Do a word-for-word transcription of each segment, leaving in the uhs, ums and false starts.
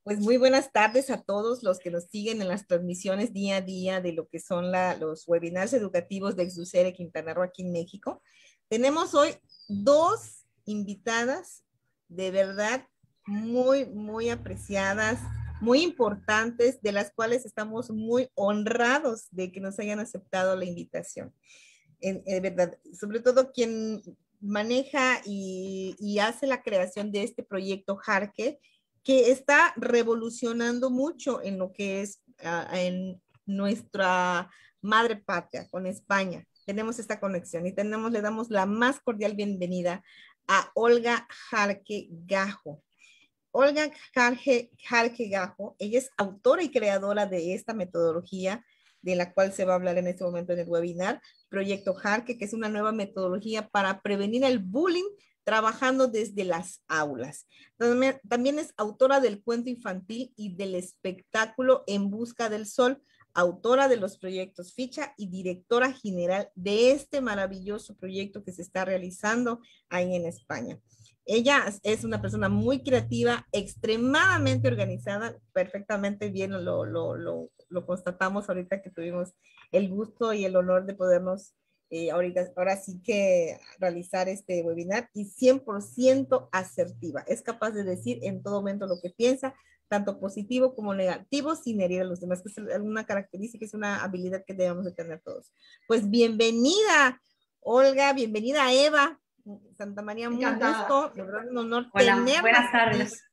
Pues muy buenas tardes a todos los que nos siguen en las transmisiones día a día de lo que son la, los webinars educativos de Exducere Quintana Roo aquí en México. Tenemos hoy dos invitadas de verdad muy, muy apreciadas, muy importantes, de las cuales estamos muy honrados de que nos hayan aceptado la invitación. En, en verdad, sobre todo quien maneja y, y hace la creación de este proyecto Jarque, que está revolucionando mucho en lo que es uh, en nuestra madre patria, con España. Tenemos esta conexión y tenemos, le damos la más cordial bienvenida a Olga Jarque Gajo. Olga Jarque, Jarque Gajo, ella es autora y creadora de esta metodología de la cual se va a hablar en este momento en el webinar, Proyecto Jarque, que es una nueva metodología para prevenir el bullying trabajando desde las aulas. También, también es autora del cuento infantil y del espectáculo En Busca del Sol, autora de los proyectos Ficha y directora general de este maravilloso proyecto que se está realizando ahí en España. Ella es una persona muy creativa, extremadamente organizada, perfectamente bien lo, lo, lo, lo constatamos ahorita que tuvimos el gusto y el honor de podernos Eh, ahorita, ahora sí que realizar este webinar, y cien por ciento asertiva. Es capaz de decir en todo momento lo que piensa, tanto positivo como negativo, sin herir a los demás, que es una característica, es una habilidad que debemos de tener todos. Pues bienvenida, Olga, bienvenida, Eva. Santa María, muy Encantada. gusto, de verdad un honor Hola, tenerlas buenas aquí. tardes.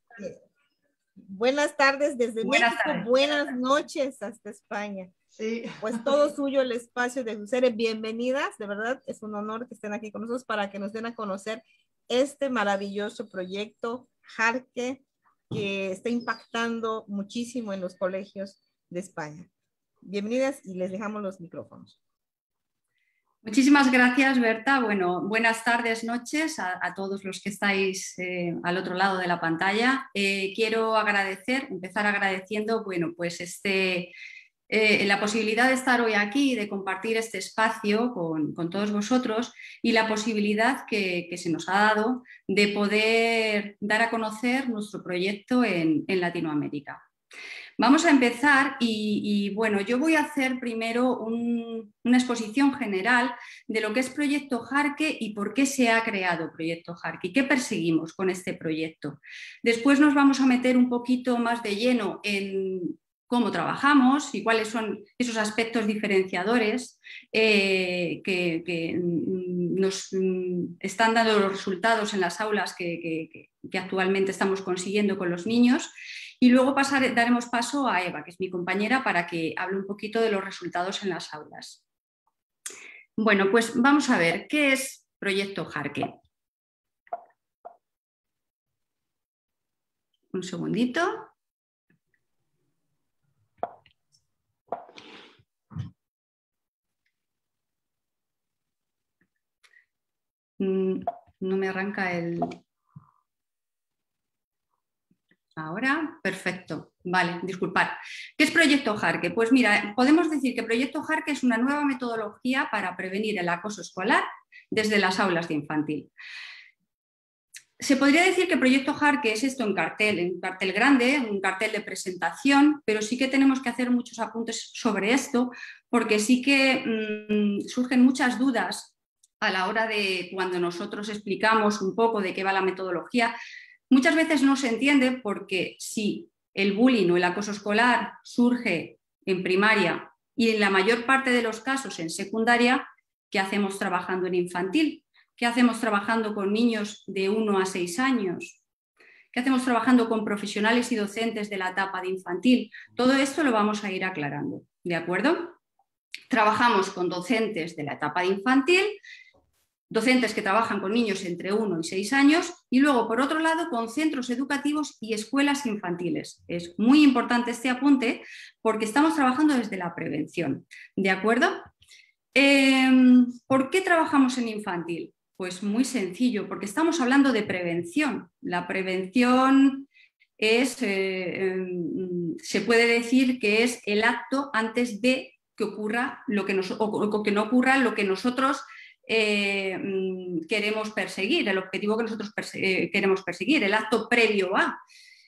Buenas tardes desde Buenas México, tardes. buenas noches hasta España. Sí. Pues todo suyo el espacio de Exducere. Bienvenidas, de verdad es un honor que estén aquí con nosotros para que nos den a conocer este maravilloso proyecto Jarque, que está impactando muchísimo en los colegios de España. Bienvenidas y les dejamos los micrófonos. Muchísimas gracias, Berta. Bueno, buenas tardes, noches a, a todos los que estáis eh, al otro lado de la pantalla. Eh, quiero agradecer, empezar agradeciendo, bueno, pues este... Eh, la posibilidad de estar hoy aquí, de compartir este espacio con, con todos vosotros y la posibilidad que, que se nos ha dado de poder dar a conocer nuestro proyecto en, en Latinoamérica. Vamos a empezar y, y bueno, yo voy a hacer primero un, una exposición general de lo que es Proyecto Jarque y por qué se ha creado Proyecto Jarque y qué perseguimos con este proyecto. Después nos vamos a meter un poquito más de lleno en cómo trabajamos y cuáles son esos aspectos diferenciadores eh, que, que nos están dando los resultados en las aulas que, que, que actualmente estamos consiguiendo con los niños. Y luego pasar, daremos paso a Eva, que es mi compañera, para que hable un poquito de los resultados en las aulas. Bueno, pues vamos a ver, ¿qué es Proyecto Jarque? Un segundito. No me arranca el... Ahora, perfecto. Vale, disculpad. ¿Qué es Proyecto Jarque? Pues mira, podemos decir que Proyecto Jarque es una nueva metodología para prevenir el acoso escolar desde las aulas de infantil. Se podría decir que Proyecto Jarque es esto en cartel, en un cartel grande, un cartel de presentación, pero sí que tenemos que hacer muchos apuntes sobre esto, porque sí que mmm, surgen muchas dudas a la hora de cuando nosotros explicamos un poco de qué va la metodología. Muchas veces no se entiende porque si el bullying o el acoso escolar surge en primaria y en la mayor parte de los casos en secundaria, ¿qué hacemos trabajando en infantil? ¿Qué hacemos trabajando con niños de uno a seis años? ¿Qué hacemos trabajando con profesionales y docentes de la etapa de infantil? Todo esto lo vamos a ir aclarando, ¿de acuerdo? Trabajamos con docentes de la etapa de infantil, docentes que trabajan con niños entre uno y seis años y luego, por otro lado, con centros educativos y escuelas infantiles. Es muy importante este apunte porque estamos trabajando desde la prevención, ¿de acuerdo? Eh, ¿Por qué trabajamos en infantil? Pues muy sencillo, porque estamos hablando de prevención. La prevención es, eh, eh, se puede decir que es el acto antes de que ocurra lo que nos, o que no ocurra lo que nosotros eh, queremos perseguir, el objetivo que nosotros perse eh, queremos perseguir, el acto previo a.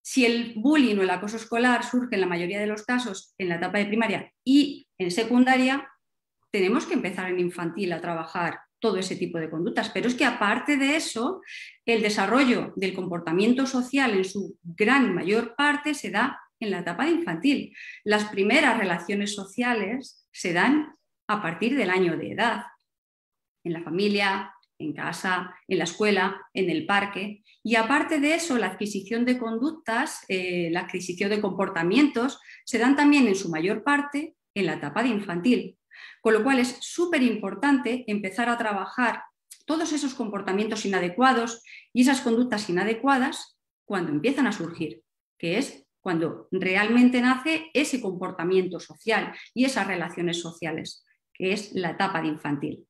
Si el bullying o el acoso escolar surge en la mayoría de los casos en la etapa de primaria y en secundaria, tenemos que empezar en infantil a trabajar todo ese tipo de conductas. Pero es que aparte de eso, el desarrollo del comportamiento social en su gran y mayor parte se da en la etapa de infantil. Las primeras relaciones sociales se dan a partir del año de edad, en la familia, en casa, en la escuela, en el parque. Y aparte de eso, la adquisición de conductas, eh, la adquisición de comportamientos, se dan también en su mayor parte en la etapa de infantil. Con lo cual es súper importante empezar a trabajar todos esos comportamientos inadecuados y esas conductas inadecuadas cuando empiezan a surgir, que es cuando realmente nace ese comportamiento social y esas relaciones sociales, que es la etapa de infantil.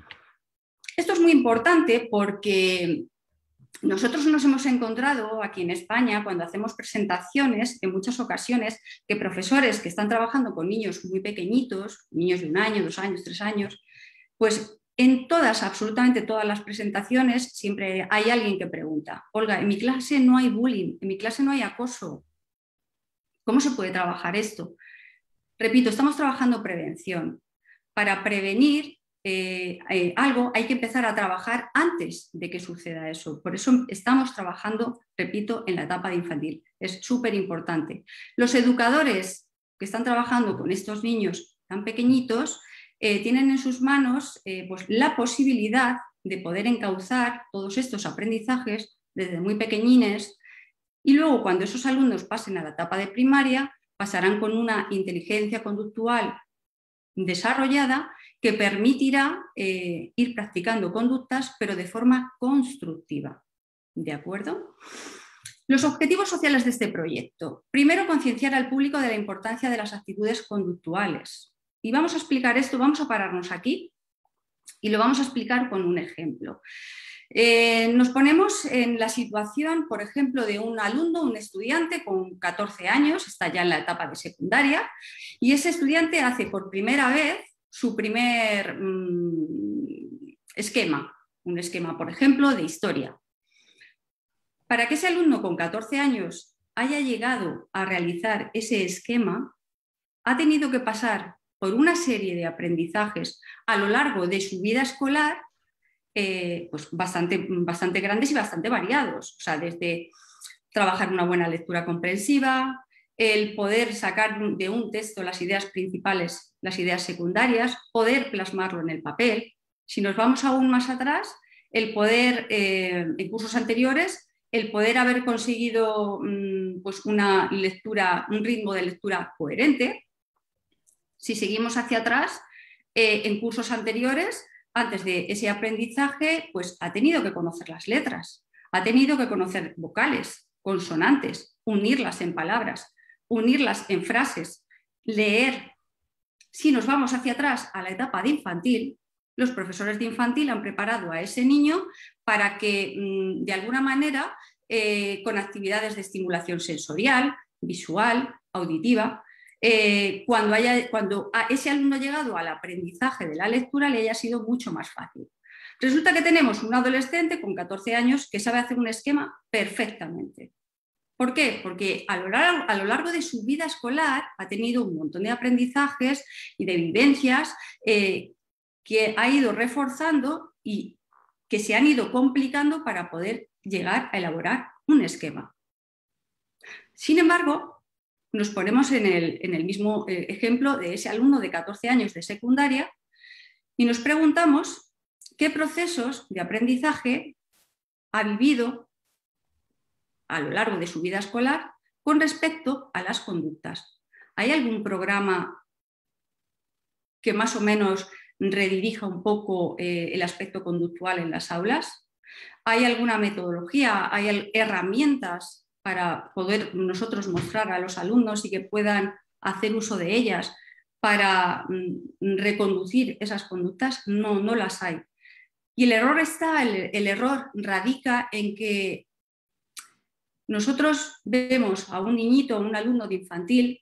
Esto es muy importante porque nosotros nos hemos encontrado aquí en España, cuando hacemos presentaciones, en muchas ocasiones, que profesores que están trabajando con niños muy pequeñitos, niños de un año, dos años, tres años, pues en todas, absolutamente todas las presentaciones, siempre hay alguien que pregunta: Olga, en mi clase no hay bullying, en mi clase no hay acoso. ¿Cómo se puede trabajar esto? Repito, estamos trabajando prevención. Para prevenir Eh, eh, algo hay que empezar a trabajar antes de que suceda eso. Por eso estamos trabajando, repito, en la etapa de infantil. Es súper importante. Los educadores que están trabajando con estos niños tan pequeñitos eh, tienen en sus manos eh, pues, la posibilidad de poder encauzar todos estos aprendizajes desde muy pequeñines, y luego cuando esos alumnos pasen a la etapa de primaria pasarán con una inteligencia conductual desarrollada que permitirá eh, ir practicando conductas, pero de forma constructiva. ¿De acuerdo? Los objetivos sociales de este proyecto. Primero, concienciar al público de la importancia de las actitudes conductuales. Y vamos a explicar esto, vamos a pararnos aquí y lo vamos a explicar con un ejemplo. Eh, nos ponemos en la situación, por ejemplo, de un alumno, un estudiante con catorce años, está ya en la etapa de secundaria, y ese estudiante hace por primera vez su primer mmm, esquema, un esquema, por ejemplo, de historia. Para que ese alumno con catorce años haya llegado a realizar ese esquema, ha tenido que pasar por una serie de aprendizajes a lo largo de su vida escolar, eh, pues bastante, bastante grandes y bastante variados. O sea, desde trabajar una buena lectura comprensiva, el poder sacar de un texto las ideas principales, las ideas secundarias, poder plasmarlo en el papel. Si nos vamos aún más atrás, el poder, eh, en cursos anteriores, el poder haber conseguido mmm, pues una lectura, un ritmo de lectura coherente. Si seguimos hacia atrás, eh, en cursos anteriores, antes de ese aprendizaje, pues ha tenido que conocer las letras, ha tenido que conocer vocales, consonantes, unirlas en palabras, unirlas en frases, leer. Si nos vamos hacia atrás a la etapa de infantil, los profesores de infantil han preparado a ese niño para que, mmm, de alguna manera, eh, con actividades de estimulación sensorial, visual, auditiva, Eh, cuando, haya, cuando a ese alumno ha llegado al aprendizaje de la lectura le haya sido mucho más fácil. Resulta que tenemos un adolescente con catorce años que sabe hacer un esquema perfectamente. ¿Por qué? Porque a lo largo, a lo largo de su vida escolar ha tenido un montón de aprendizajes y de vivencias eh, que ha ido reforzando y que se han ido complicando para poder llegar a elaborar un esquema. Sin embargo, nos ponemos en el, en el mismo eh, ejemplo de ese alumno de catorce años de secundaria y nos preguntamos qué procesos de aprendizaje ha vivido a lo largo de su vida escolar con respecto a las conductas. ¿Hay algún programa que más o menos redirija un poco eh, el aspecto conductual en las aulas? ¿Hay alguna metodología? ¿Hay herramientas para poder nosotros mostrar a los alumnos y que puedan hacer uso de ellas para mm, reconducir esas conductas? No, no las hay. Y el error está, el, el error radica en que nosotros vemos a un niñito, a un alumno de infantil,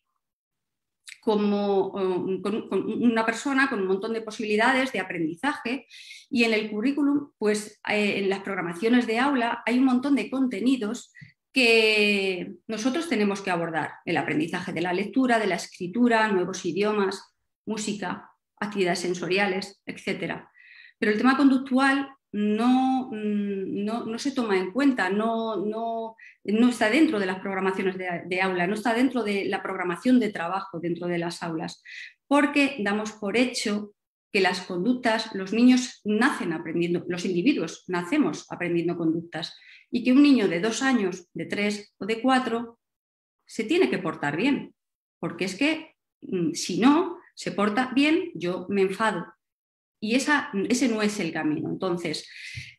como um, con, con una persona con un montón de posibilidades de aprendizaje, y en el currículum, pues eh, en las programaciones de aula hay un montón de contenidos que nosotros tenemos que abordar: el aprendizaje de la lectura, de la escritura, nuevos idiomas, música, actividades sensoriales, etcétera. Pero el tema conductual no, no, no se toma en cuenta, no, no, no está dentro de las programaciones de, de aula, no está dentro de la programación de trabajo dentro de las aulas, porque damos por hecho que las conductas, los niños nacen aprendiendo, los individuos nacemos aprendiendo conductas, y que un niño de dos años, de tres o de cuatro se tiene que portar bien, porque es que si no se porta bien, yo me enfado. Y esa, ese no es el camino. Entonces,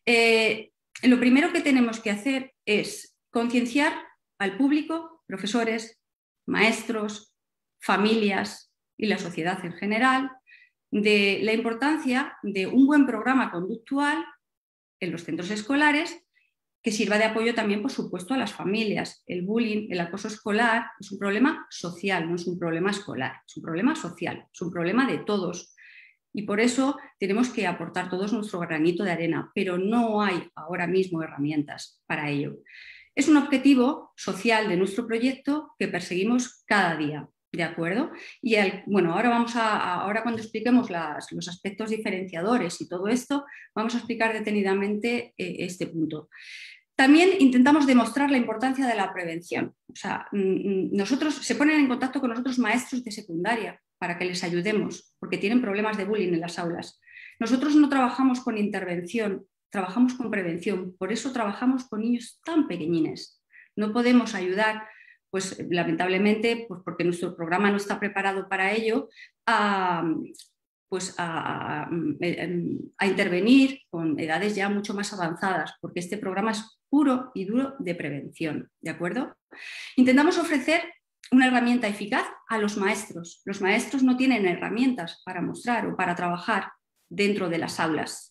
eh, lo primero que tenemos que hacer es concienciar al público, profesores, maestros, familias y la sociedad en general, de la importancia de un buen programa conductual en los centros escolares que sirva de apoyo también, por supuesto, a las familias. El bullying, el acoso escolar es un problema social, no es un problema escolar, es un problema social, es un problema de todos. Y por eso tenemos que aportar todos nuestro granito de arena, pero no hay ahora mismo herramientas para ello. Es un objetivo social de nuestro proyecto que perseguimos cada día, ¿de acuerdo? Y el, bueno, ahora, vamos a, ahora cuando expliquemos las, los aspectos diferenciadores y todo esto, vamos a explicar detenidamente eh, este punto. También intentamos demostrar la importancia de la prevención. O sea, nosotros, se ponen en contacto con nosotros maestros de secundaria para que les ayudemos, porque tienen problemas de bullying en las aulas. Nosotros no trabajamos con intervención, trabajamos con prevención. Por eso trabajamos con niños tan pequeñines. No podemos ayudar, pues lamentablemente, pues porque nuestro programa no está preparado para ello, a... pues a, a, a intervenir con edades ya mucho más avanzadas, porque este programa es puro y duro de prevención, ¿de acuerdo? Intentamos ofrecer una herramienta eficaz a los maestros. Los maestros no tienen herramientas para mostrar o para trabajar dentro de las aulas.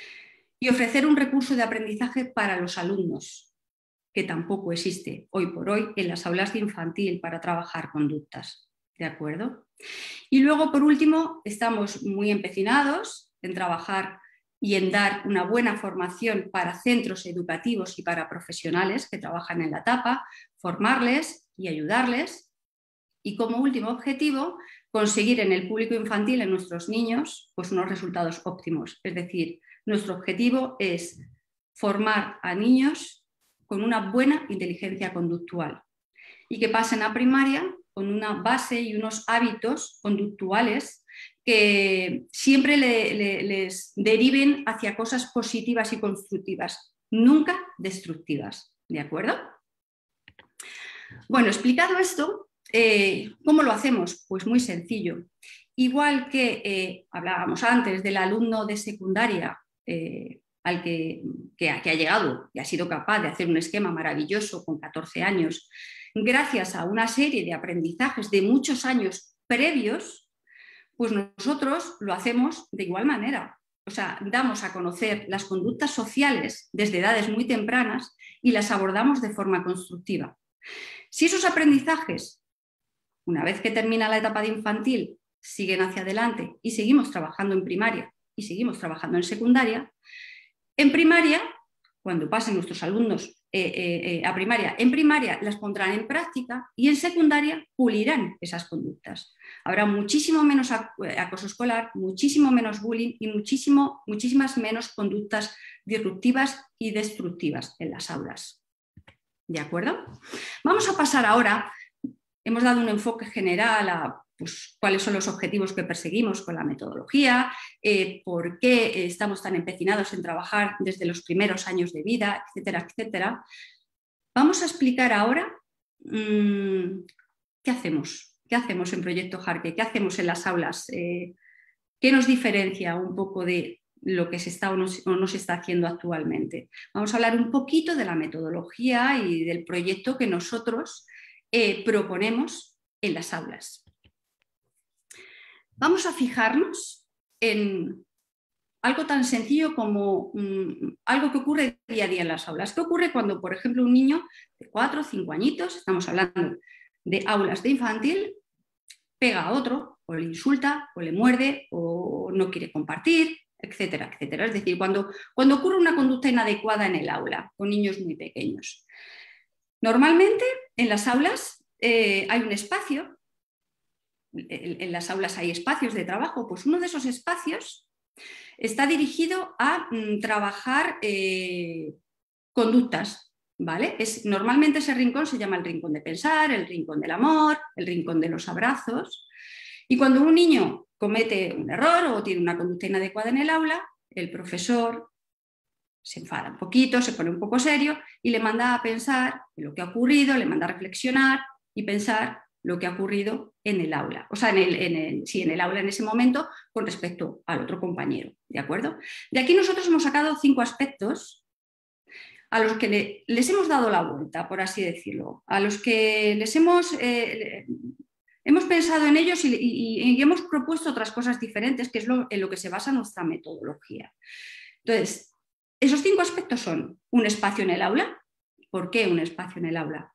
Y ofrecer un recurso de aprendizaje para los alumnos, que tampoco existe hoy por hoy en las aulas de infantil para trabajar conductas, ¿de acuerdo? Y luego, por último, estamos muy empecinados en trabajar y en dar una buena formación para centros educativos y para profesionales que trabajan en la etapa, formarles y ayudarles. Y como último objetivo, conseguir en el público infantil, en nuestros niños, pues unos resultados óptimos. Es decir, nuestro objetivo es formar a niños con una buena inteligencia conductual y que pasen a primaria con una base y unos hábitos conductuales que siempre le, le, les deriven hacia cosas positivas y constructivas, nunca destructivas, ¿de acuerdo? Bueno, explicado esto, eh, ¿cómo lo hacemos? Pues muy sencillo. Igual que eh, hablábamos antes del alumno de secundaria eh, al que, que, ha, que ha llegado y ha sido capaz de hacer un esquema maravilloso con catorce años, gracias a una serie de aprendizajes de muchos años previos, pues nosotros lo hacemos de igual manera. O sea, damos a conocer las conductas sociales desde edades muy tempranas y las abordamos de forma constructiva. Si esos aprendizajes, una vez que termina la etapa de infantil, siguen hacia adelante y seguimos trabajando en primaria y seguimos trabajando en secundaria, en primaria, cuando pasen nuestros alumnos eh, eh, a primaria, en primaria las pondrán en práctica y en secundaria pulirán esas conductas. Habrá muchísimo menos acoso escolar, muchísimo menos bullying y muchísimo, muchísimas menos conductas disruptivas y destructivas en las aulas. ¿De acuerdo? Vamos a pasar ahora, hemos dado un enfoque general a pues, cuáles son los objetivos que perseguimos con la metodología, eh, por qué estamos tan empecinados en trabajar desde los primeros años de vida, etcétera, etcétera. Vamos a explicar ahora mmm, qué hacemos, qué hacemos en Proyecto Jarque, qué hacemos en las aulas, eh, qué nos diferencia un poco de lo que se está o no, o no se está haciendo actualmente. Vamos a hablar un poquito de la metodología y del proyecto que nosotros eh, proponemos en las aulas. Vamos a fijarnos en algo tan sencillo como um, algo que ocurre día a día en las aulas. ¿Qué ocurre cuando, por ejemplo, un niño de cuatro o cinco añitos, estamos hablando de aulas de infantil, pega a otro, o le insulta, o le muerde, o no quiere compartir, etcétera, etcétera? Es decir, cuando, cuando ocurre una conducta inadecuada en el aula con niños muy pequeños. Normalmente en las aulas eh, hay un espacio, en, en las aulas hay espacios de trabajo, pues uno de esos espacios está dirigido a mm, trabajar eh, conductas, ¿vale? Es, normalmente ese rincón se llama el rincón de pensar, el rincón del amor, el rincón de los abrazos. Y cuando un niño comete un error o tiene una conducta inadecuada en el aula, el profesor se enfada un poquito, se pone un poco serio y le manda a pensar en lo que ha ocurrido, le manda a reflexionar y pensar lo que ha ocurrido en el aula, o sea, en el, en el, sí, en el aula en ese momento con respecto al otro compañero, ¿de acuerdo? De aquí nosotros hemos sacado cinco aspectos a los que le, les hemos dado la vuelta, por así decirlo, a los que les hemos, eh, hemos pensado en ellos y, y, y hemos propuesto otras cosas diferentes, que es lo, en lo que se basa nuestra metodología. Entonces, esos cinco aspectos son un espacio en el aula. ¿Por qué un espacio en el aula?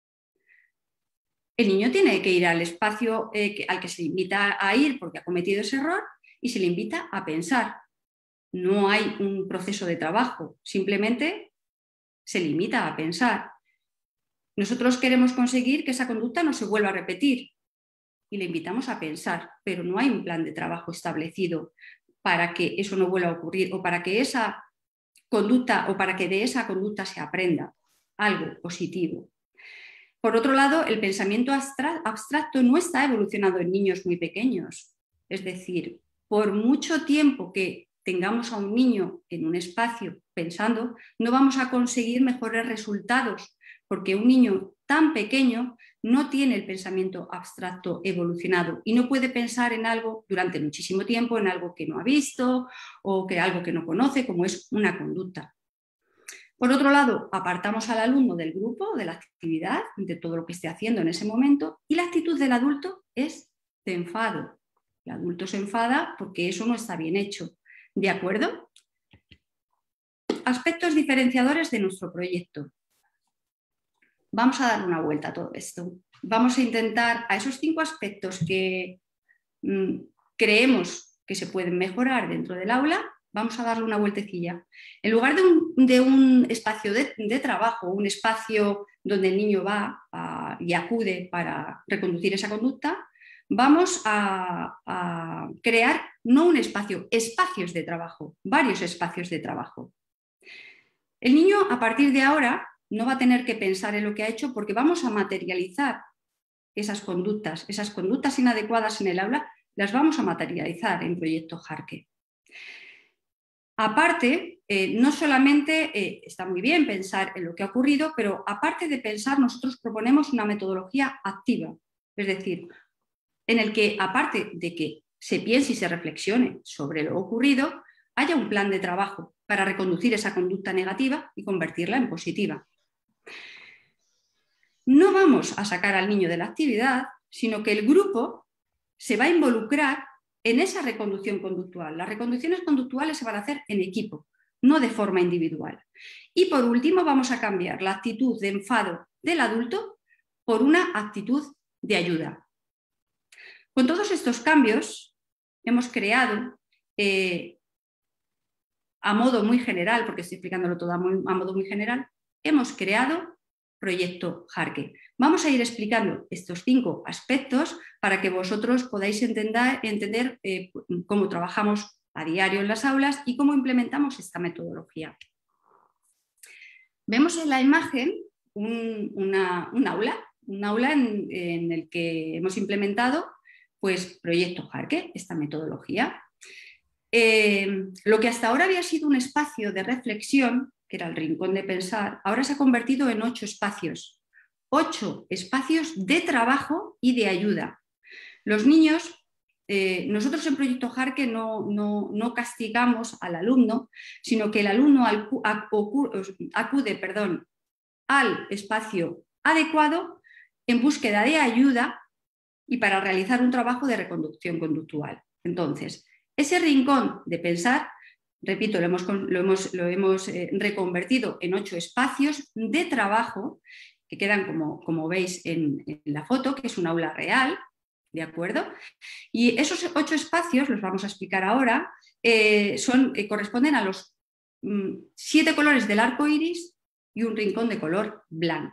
El niño tiene que ir al espacio eh, al que se le invita a ir porque ha cometido ese error y se le invita a pensar. No hay un proceso de trabajo, simplemente se limita a pensar. Nosotros queremos conseguir que esa conducta no se vuelva a repetir y le invitamos a pensar, pero no hay un plan de trabajo establecido para que eso no vuelva a ocurrir o para que esa conducta o para que de esa conducta se aprenda algo positivo. Por otro lado, el pensamiento abstracto no está evolucionado en niños muy pequeños. Es decir, por mucho tiempo que tengamos a un niño en un espacio pensando, no vamos a conseguir mejores resultados, porque un niño tan pequeño no tiene el pensamiento abstracto evolucionado y no puede pensar en algo durante muchísimo tiempo, en algo que no ha visto o que algo que no conoce, como es una conducta. Por otro lado, apartamos al alumno del grupo, de la actividad, de todo lo que esté haciendo en ese momento, y la actitud del adulto es de enfado. El adulto se enfada porque eso no está bien hecho. ¿De acuerdo? Aspectos diferenciadores de nuestro proyecto. Vamos a dar una vuelta a todo esto. Vamos a intentar a esos cinco aspectos que mmm, creemos que se pueden mejorar dentro del aula, vamos a darle una vueltecilla. En lugar de un, de un espacio de, de trabajo, un espacio donde el niño va a, y acude para reconducir esa conducta, vamos a, a crear no un espacio, espacios de trabajo, varios espacios de trabajo. El niño a partir de ahora no va a tener que pensar en lo que ha hecho porque vamos a materializar esas conductas, esas conductas inadecuadas en el aula, las vamos a materializar en Proyecto Jarque. Aparte, eh, no solamente eh, está muy bien pensar en lo que ha ocurrido, pero aparte de pensar, nosotros proponemos una metodología activa, es decir, en el que aparte de que se piense y se reflexione sobre lo ocurrido, haya un plan de trabajo para reconducir esa conducta negativa y convertirla en positiva. No vamos a sacar al niño de la actividad, sino que el grupo se va a involucrar en esa reconducción conductual. Las reconducciones conductuales se van a hacer en equipo, no de forma individual. Y por último vamos a cambiar la actitud de enfado del adulto por una actitud de ayuda. Con todos estos cambios hemos creado, eh, a modo muy general, porque estoy explicándolo todo a, muy, a modo muy general, hemos creado Proyecto Jarque. Vamos a ir explicando estos cinco aspectos para que vosotros podáis entender, entender eh, cómo trabajamos a diario en las aulas y cómo implementamos esta metodología. Vemos en la imagen un, una, un aula, un aula en, en el que hemos implementado pues, Proyecto Jarque, esta metodología. Eh, lo que hasta ahora había sido un espacio de reflexión, que era el rincón de pensar, ahora se ha convertido en ocho espacios. Ocho espacios de trabajo y de ayuda. Los niños, eh, nosotros en Proyecto Jarque no, no, no castigamos al alumno, sino que el alumno acude perdón, al espacio adecuado en búsqueda de ayuda y para realizar un trabajo de reconducción conductual. Entonces, ese rincón de pensar, repito, lo hemos, lo hemos, lo hemos eh, reconvertido en ocho espacios de trabajo que quedan como, como veis en, en la foto, que es un aula real, ¿de acuerdo? Y esos ocho espacios, los vamos a explicar ahora, eh, son, eh, corresponden a los mm, siete colores del arco iris y un rincón de color blanco.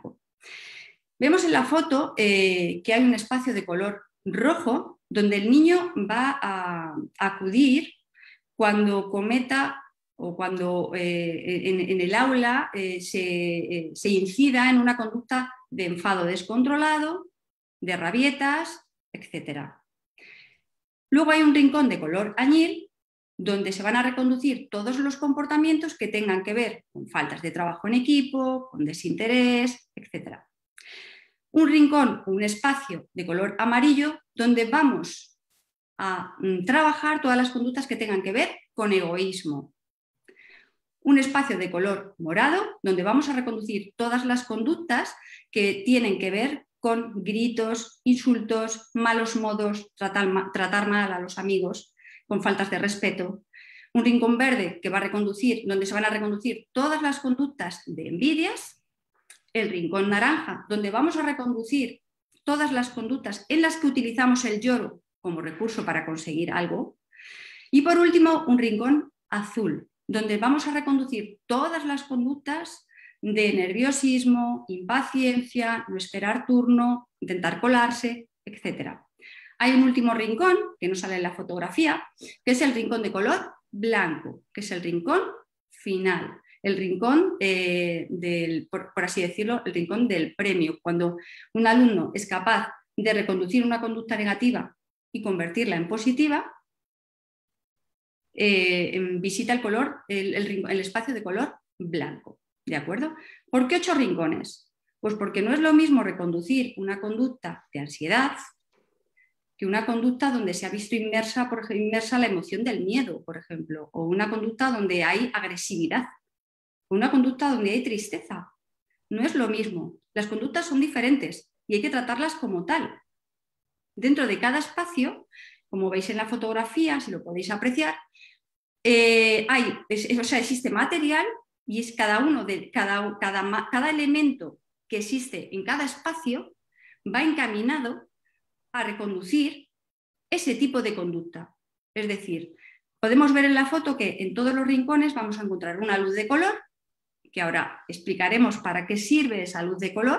Vemos en la foto eh, que hay un espacio de color rojo donde el niño va a, a acudir cuando cometa o cuando eh, en, en el aula eh, se, eh, se incida en una conducta de enfado descontrolado, de rabietas, etcétera. Luego hay un rincón de color añil donde se van a reconducir todos los comportamientos que tengan que ver con faltas de trabajo en equipo, con desinterés, etcétera. Un rincón o un espacio de color amarillo donde vamos a trabajar todas las conductas que tengan que ver con egoísmo. Un espacio de color morado donde vamos a reconducir todas las conductas que tienen que ver con gritos, insultos, malos modos, tratar, tratar mal a los amigos, con faltas de respeto. Un rincón verde que va a reconducir, donde se van a reconducir todas las conductas de envidias. El rincón naranja, donde vamos a reconducir todas las conductas en las que utilizamos el lloro como recurso para conseguir algo. Y por último, un rincón azul, donde vamos a reconducir todas las conductas de nerviosismo, impaciencia, no esperar turno, intentar colarse, etcétera. Hay un último rincón, que no sale en la fotografía, que es el rincón de color blanco, que es el rincón final. El rincón, eh, del, por, por así decirlo, el rincón del premio. Cuando un alumno es capaz de reconducir una conducta negativa y convertirla en positiva, eh, visita el, color, el, el, el espacio de color blanco. ¿De acuerdo? ¿Por qué ocho rincones? Pues porque no es lo mismo reconducir una conducta de ansiedad que una conducta donde se ha visto inmersa, por ejemplo, inmersa la emoción del miedo, por ejemplo, o una conducta donde hay agresividad. Una conducta donde hay tristeza. No es lo mismo. Las conductas son diferentes y hay que tratarlas como tal. Dentro de cada espacio, como veis en la fotografía, si lo podéis apreciar, eh, hay, es, o sea, existe material y es cada uno de cada, cada, cada elemento que existe en cada espacio va encaminado a reconducir ese tipo de conducta. Es decir, podemos ver en la foto que en todos los rincones vamos a encontrar una luz de color, que ahora explicaremos para qué sirve esa luz de color.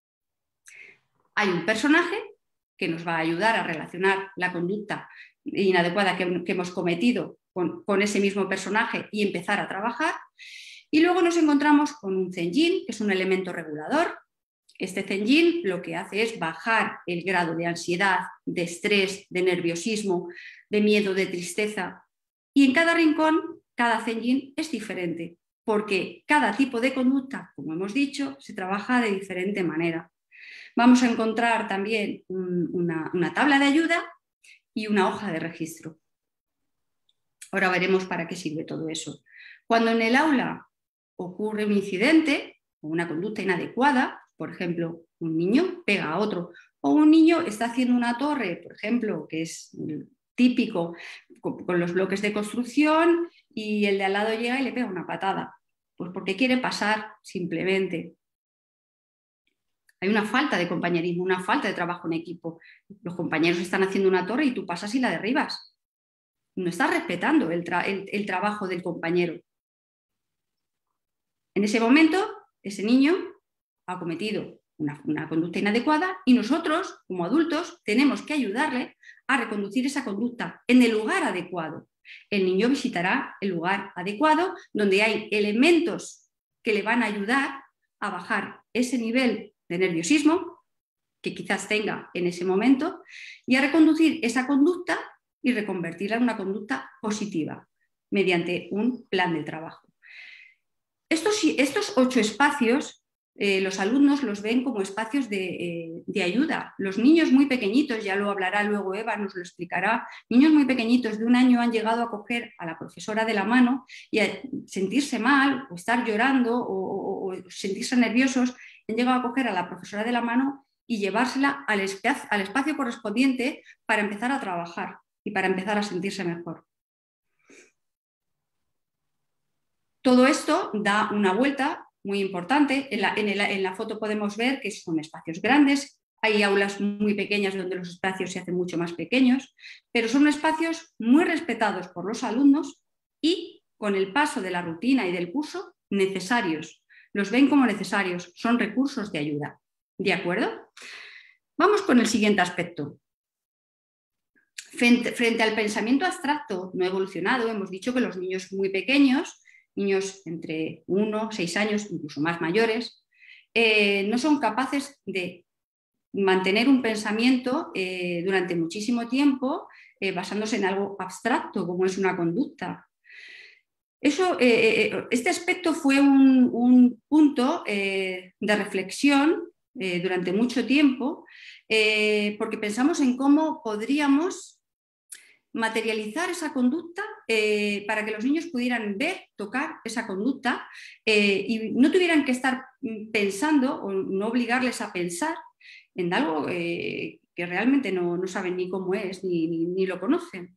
Hay un personaje que nos va a ayudar a relacionar la conducta inadecuada que, que hemos cometido con, con ese mismo personaje y empezar a trabajar. Y luego nos encontramos con un zenjin, que es un elemento regulador. Este zenjin lo que hace es bajar el grado de ansiedad, de estrés, de nerviosismo, de miedo, de tristeza. Y en cada rincón, cada zenjin es diferente, porque cada tipo de conducta, como hemos dicho, se trabaja de diferente manera. Vamos a encontrar también un, una, una tabla de ayuda y una hoja de registro. Ahora veremos para qué sirve todo eso. Cuando en el aula ocurre un incidente o una conducta inadecuada, por ejemplo, un niño pega a otro, o un niño está haciendo una torre, por ejemplo, que es típico con los bloques de construcción y el de al lado llega y le pega una patada, pues porque quiere pasar simplemente. Hay una falta de compañerismo, una falta de trabajo en equipo. Los compañeros están haciendo una torre y tú pasas y la derribas. No estás respetando el, tra el, el trabajo del compañero. En ese momento, ese niño ha cometido una, una conducta inadecuada y nosotros, como adultos, tenemos que ayudarle a reconducir esa conducta en el lugar adecuado. El niño visitará el lugar adecuado donde hay elementos que le van a ayudar a bajar ese nivel de nerviosismo que quizás tenga en ese momento y a reconducir esa conducta y reconvertirla en una conducta positiva mediante un plan de trabajo. Estos, estos ocho espacios, eh, los alumnos los ven como espacios de, eh, de ayuda. Los niños muy pequeñitos, ya lo hablará luego Eva, nos lo explicará, niños muy pequeñitos de un año han llegado a coger a la profesora de la mano y a sentirse mal o estar llorando o, o, o sentirse nerviosos, han llegado a coger a la profesora de la mano y llevársela al espacio, al espacio correspondiente para empezar a trabajar y para empezar a sentirse mejor. Todo esto da una vuelta muy importante. En la, en, el, en la foto podemos ver que son espacios grandes, hay aulas muy pequeñas donde los espacios se hacen mucho más pequeños, pero son espacios muy respetados por los alumnos y con el paso de la rutina y del curso necesarios. Los ven como necesarios, son recursos de ayuda. ¿De acuerdo? Vamos con el siguiente aspecto. Frente, frente al pensamiento abstracto no evolucionado, hemos dicho que los niños muy pequeños, niños entre uno, seis años, incluso más mayores, eh, no son capaces de mantener un pensamiento eh, durante muchísimo tiempo eh, basándose en algo abstracto, como es una conducta. Eso, eh, este aspecto fue un, un punto eh, de reflexión eh, durante mucho tiempo, eh, porque pensamos en cómo podríamos materializar esa conducta eh, para que los niños pudieran ver, tocar esa conducta eh, y no tuvieran que estar pensando o no obligarles a pensar en algo eh, que realmente no, no saben ni cómo es ni, ni, ni lo conocen.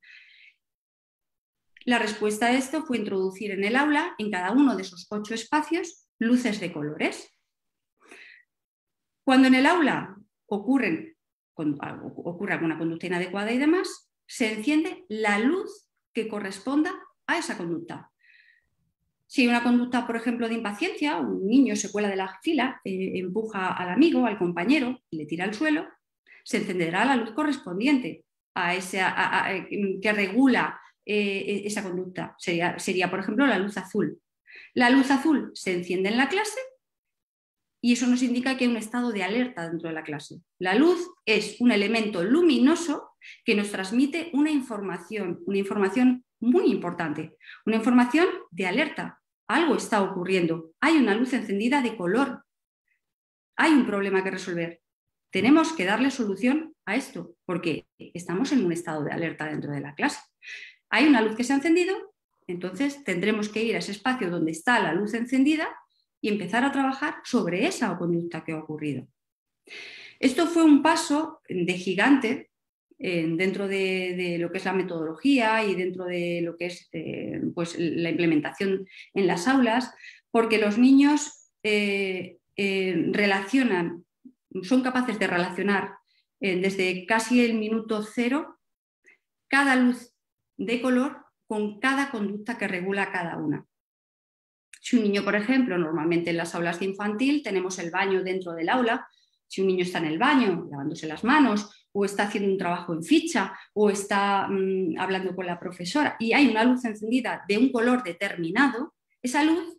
La respuesta a esto fue introducir en el aula, en cada uno de esos ocho espacios, luces de colores. Cuando en el aula ocurren, ocurre alguna conducta inadecuada y demás, se enciende la luz que corresponda a esa conducta. Si hay una conducta, por ejemplo, de impaciencia, un niño se cuela de la fila, eh, empuja al amigo, al compañero y le tira al suelo, se encenderá la luz correspondiente a esa, a, a, que regula eh, esa conducta. Sería, sería, por ejemplo, la luz azul. La luz azul se enciende en la clase y eso nos indica que hay un estado de alerta dentro de la clase. La luz es un elemento luminoso que nos transmite una información, una información muy importante, una información de alerta. Algo está ocurriendo, hay una luz encendida de color, hay un problema que resolver. Tenemos que darle solución a esto, porque estamos en un estado de alerta dentro de la clase. Hay una luz que se ha encendido, entonces tendremos que ir a ese espacio donde está la luz encendida y empezar a trabajar sobre esa conducta que ha ocurrido. Esto fue un paso de gigante eh, dentro de, de lo que es la metodología y dentro de lo que es eh, pues, la implementación en las aulas, porque los niños eh, eh, relacionan, son capaces de relacionar eh, desde casi el minuto cero cada luz de color con cada conducta que regula cada una. Si un niño, por ejemplo, normalmente en las aulas de infantil tenemos el baño dentro del aula, si un niño está en el baño lavándose las manos o está haciendo un trabajo en ficha o está mmm, hablando con la profesora y hay una luz encendida de un color determinado, esa luz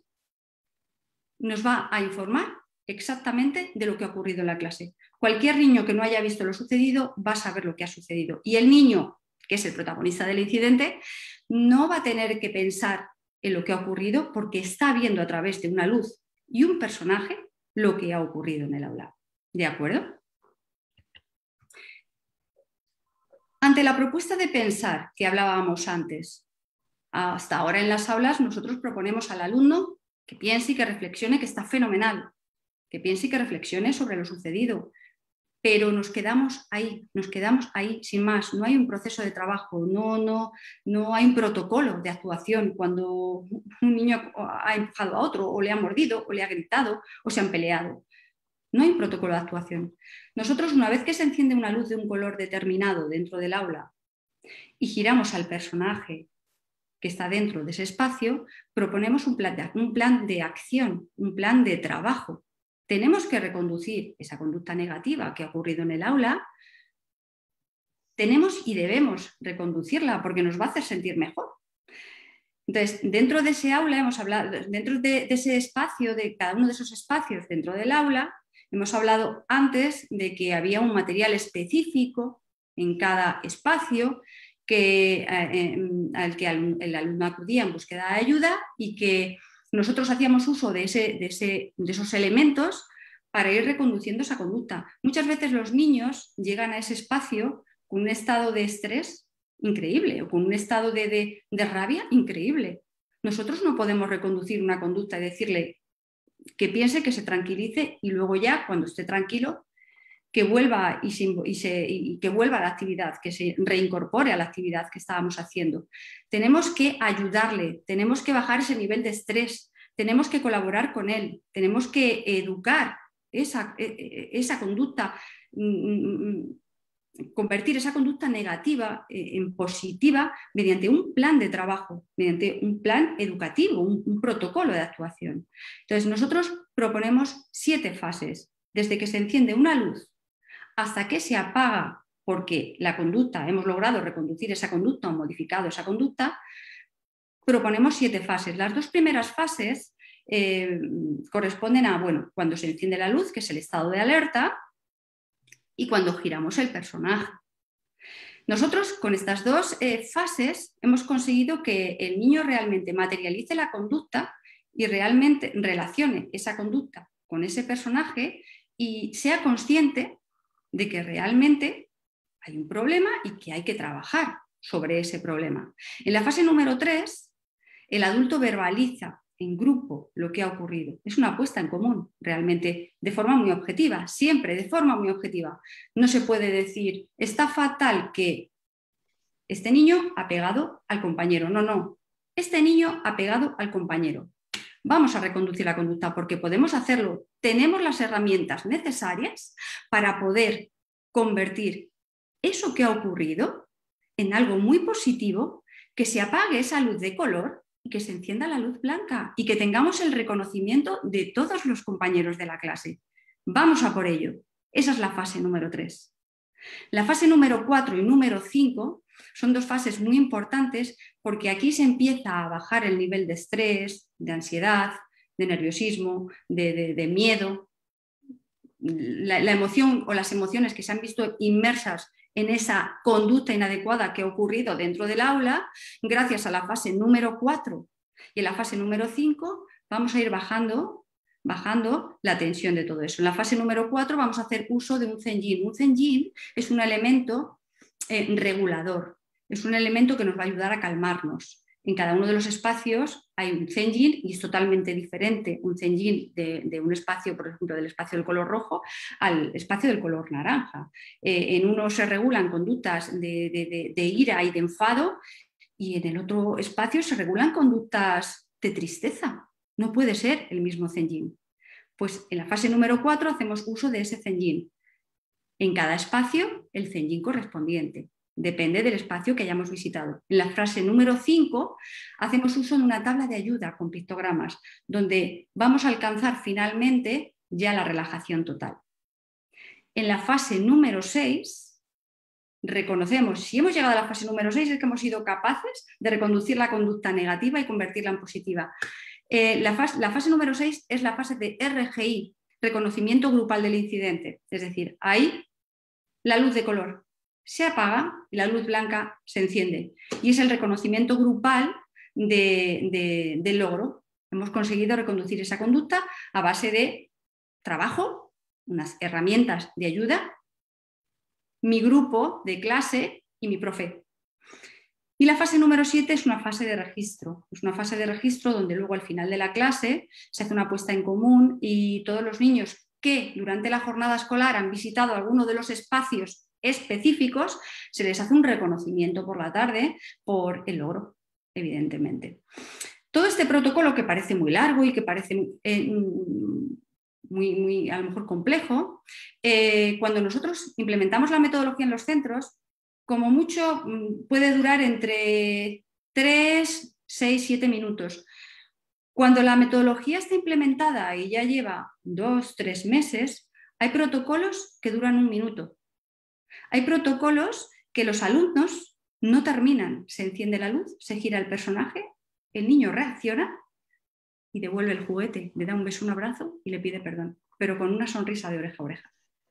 nos va a informar exactamente de lo que ha ocurrido en la clase. Cualquier niño que no haya visto lo sucedido va a saber lo que ha sucedido y el niño, que es el protagonista del incidente, no va a tener que pensar en lo que ha ocurrido porque está viendo a través de una luz y un personaje lo que ha ocurrido en el aula. ¿De acuerdo? Ante la propuesta de pensar que hablábamos antes, hasta ahora en las aulas nosotros proponemos al alumno que piense y que reflexione, que está fenomenal, que piense y que reflexione sobre lo sucedido, pero nos quedamos ahí, nos quedamos ahí sin más, no hay un proceso de trabajo, no, no, no hay un protocolo de actuación cuando un niño ha empujado a otro o le ha mordido o le ha gritado o se han peleado. No hay un protocolo de actuación. Nosotros, una vez que se enciende una luz de un color determinado dentro del aula y giramos al personaje que está dentro de ese espacio, proponemos un plan de, un plan de acción, un plan de trabajo. Tenemos que reconducir esa conducta negativa que ha ocurrido en el aula. Tenemos y debemos reconducirla porque nos va a hacer sentir mejor. Entonces, dentro de ese aula, hemos hablado, dentro de, de ese espacio, de cada uno de esos espacios dentro del aula, hemos hablado antes de que había un material específico en cada espacio que, eh, al que el alumno acudía en búsqueda de ayuda y que nosotros hacíamos uso de, ese, de, ese, de esos elementos para ir reconduciendo esa conducta. Muchas veces los niños llegan a ese espacio con un estado de estrés increíble o con un estado de, de, de rabia increíble. Nosotros no podemos reconducir una conducta y decirle que piense, que se tranquilice y luego ya, cuando esté tranquilo, que vuelva, y se, y se, y que vuelva a la actividad, que se reincorpore a la actividad que estábamos haciendo. Tenemos que ayudarle, tenemos que bajar ese nivel de estrés, tenemos que colaborar con él, tenemos que educar esa, esa conducta, convertir esa conducta negativa en positiva mediante un plan de trabajo, mediante un plan educativo, un, un protocolo de actuación. Entonces, nosotros proponemos siete fases desde que se enciende una luz hasta que se apaga, porque la conducta, hemos logrado reconducir esa conducta o modificado esa conducta, proponemos siete fases. Las dos primeras fases eh, corresponden a, bueno, cuando se enciende la luz, que es el estado de alerta, y cuando giramos el personaje. Nosotros con estas dos eh, fases hemos conseguido que el niño realmente materialice la conducta y realmente relacione esa conducta con ese personaje y sea consciente de que realmente hay un problema y que hay que trabajar sobre ese problema. En la fase número tres, el adulto verbaliza en grupo lo que ha ocurrido. Es una apuesta en común, realmente, de forma muy objetiva, siempre de forma muy objetiva. No se puede decir, está fatal que este niño ha pegado al compañero. No, no. Este niño ha pegado al compañero. Vamos a reconducir la conducta porque podemos hacerlo. Tenemos las herramientas necesarias para poder convertir eso que ha ocurrido en algo muy positivo, que se apague esa luz de color y que se encienda la luz blanca y que tengamos el reconocimiento de todos los compañeros de la clase. Vamos a por ello. Esa es la fase número tres. La fase número cuatro y número cinco son dos fases muy importantes porque aquí se empieza a bajar el nivel de estrés, de ansiedad, de nerviosismo, de, de, de miedo. La, la emoción o las emociones que se han visto inmersas en esa conducta inadecuada que ha ocurrido dentro del aula, gracias a la fase número cuatro y en la fase número cinco vamos a ir bajando, bajando la tensión de todo eso. En la fase número cuatro vamos a hacer uso de un zenyin. Un zenyin es un elemento eh, regulador, es un elemento que nos va a ayudar a calmarnos. En cada uno de los espacios hay un zenyin y es totalmente diferente un zenyin de, de un espacio, por ejemplo, del espacio del color rojo al espacio del color naranja. Eh, en uno se regulan conductas de, de, de, de ira y de enfado y en el otro espacio se regulan conductas de tristeza. No puede ser el mismo zenyin. Pues en la fase número cuatro hacemos uso de ese zenyin. En cada espacio el zenyin correspondiente. Depende del espacio que hayamos visitado. En la fase número cinco hacemos uso de una tabla de ayuda con pictogramas, donde vamos a alcanzar finalmente ya la relajación total. En la fase número seis reconocemos, si hemos llegado a la fase número seis es que hemos sido capaces de reconducir la conducta negativa y convertirla en positiva. Eh, la, fase, la fase número seis es la fase de R G I, reconocimiento grupal del incidente. Es decir, ahí la luz de color se apaga y la luz blanca se enciende. Y es el reconocimiento grupal de, de, del logro. Hemos conseguido reconducir esa conducta a base de trabajo, unas herramientas de ayuda, mi grupo de clase y mi profe. Y la fase número siete es una fase de registro. Es una fase de registro donde luego al final de la clase se hace una puesta en común y todos los niños que durante la jornada escolar han visitado alguno de los espacios específicos, se les hace un reconocimiento por la tarde por el logro, evidentemente. Todo este protocolo que parece muy largo y que parece eh, muy, muy, a lo mejor complejo, eh, cuando nosotros implementamos la metodología en los centros, como mucho puede durar entre tres, seis, siete minutos. Cuando la metodología está implementada y ya lleva dos, tres meses, hay protocolos que duran un minuto. Hay protocolos que los alumnos no terminan. Se enciende la luz, se gira el personaje, el niño reacciona y devuelve el juguete, le da un beso, un abrazo y le pide perdón, pero con una sonrisa de oreja a oreja.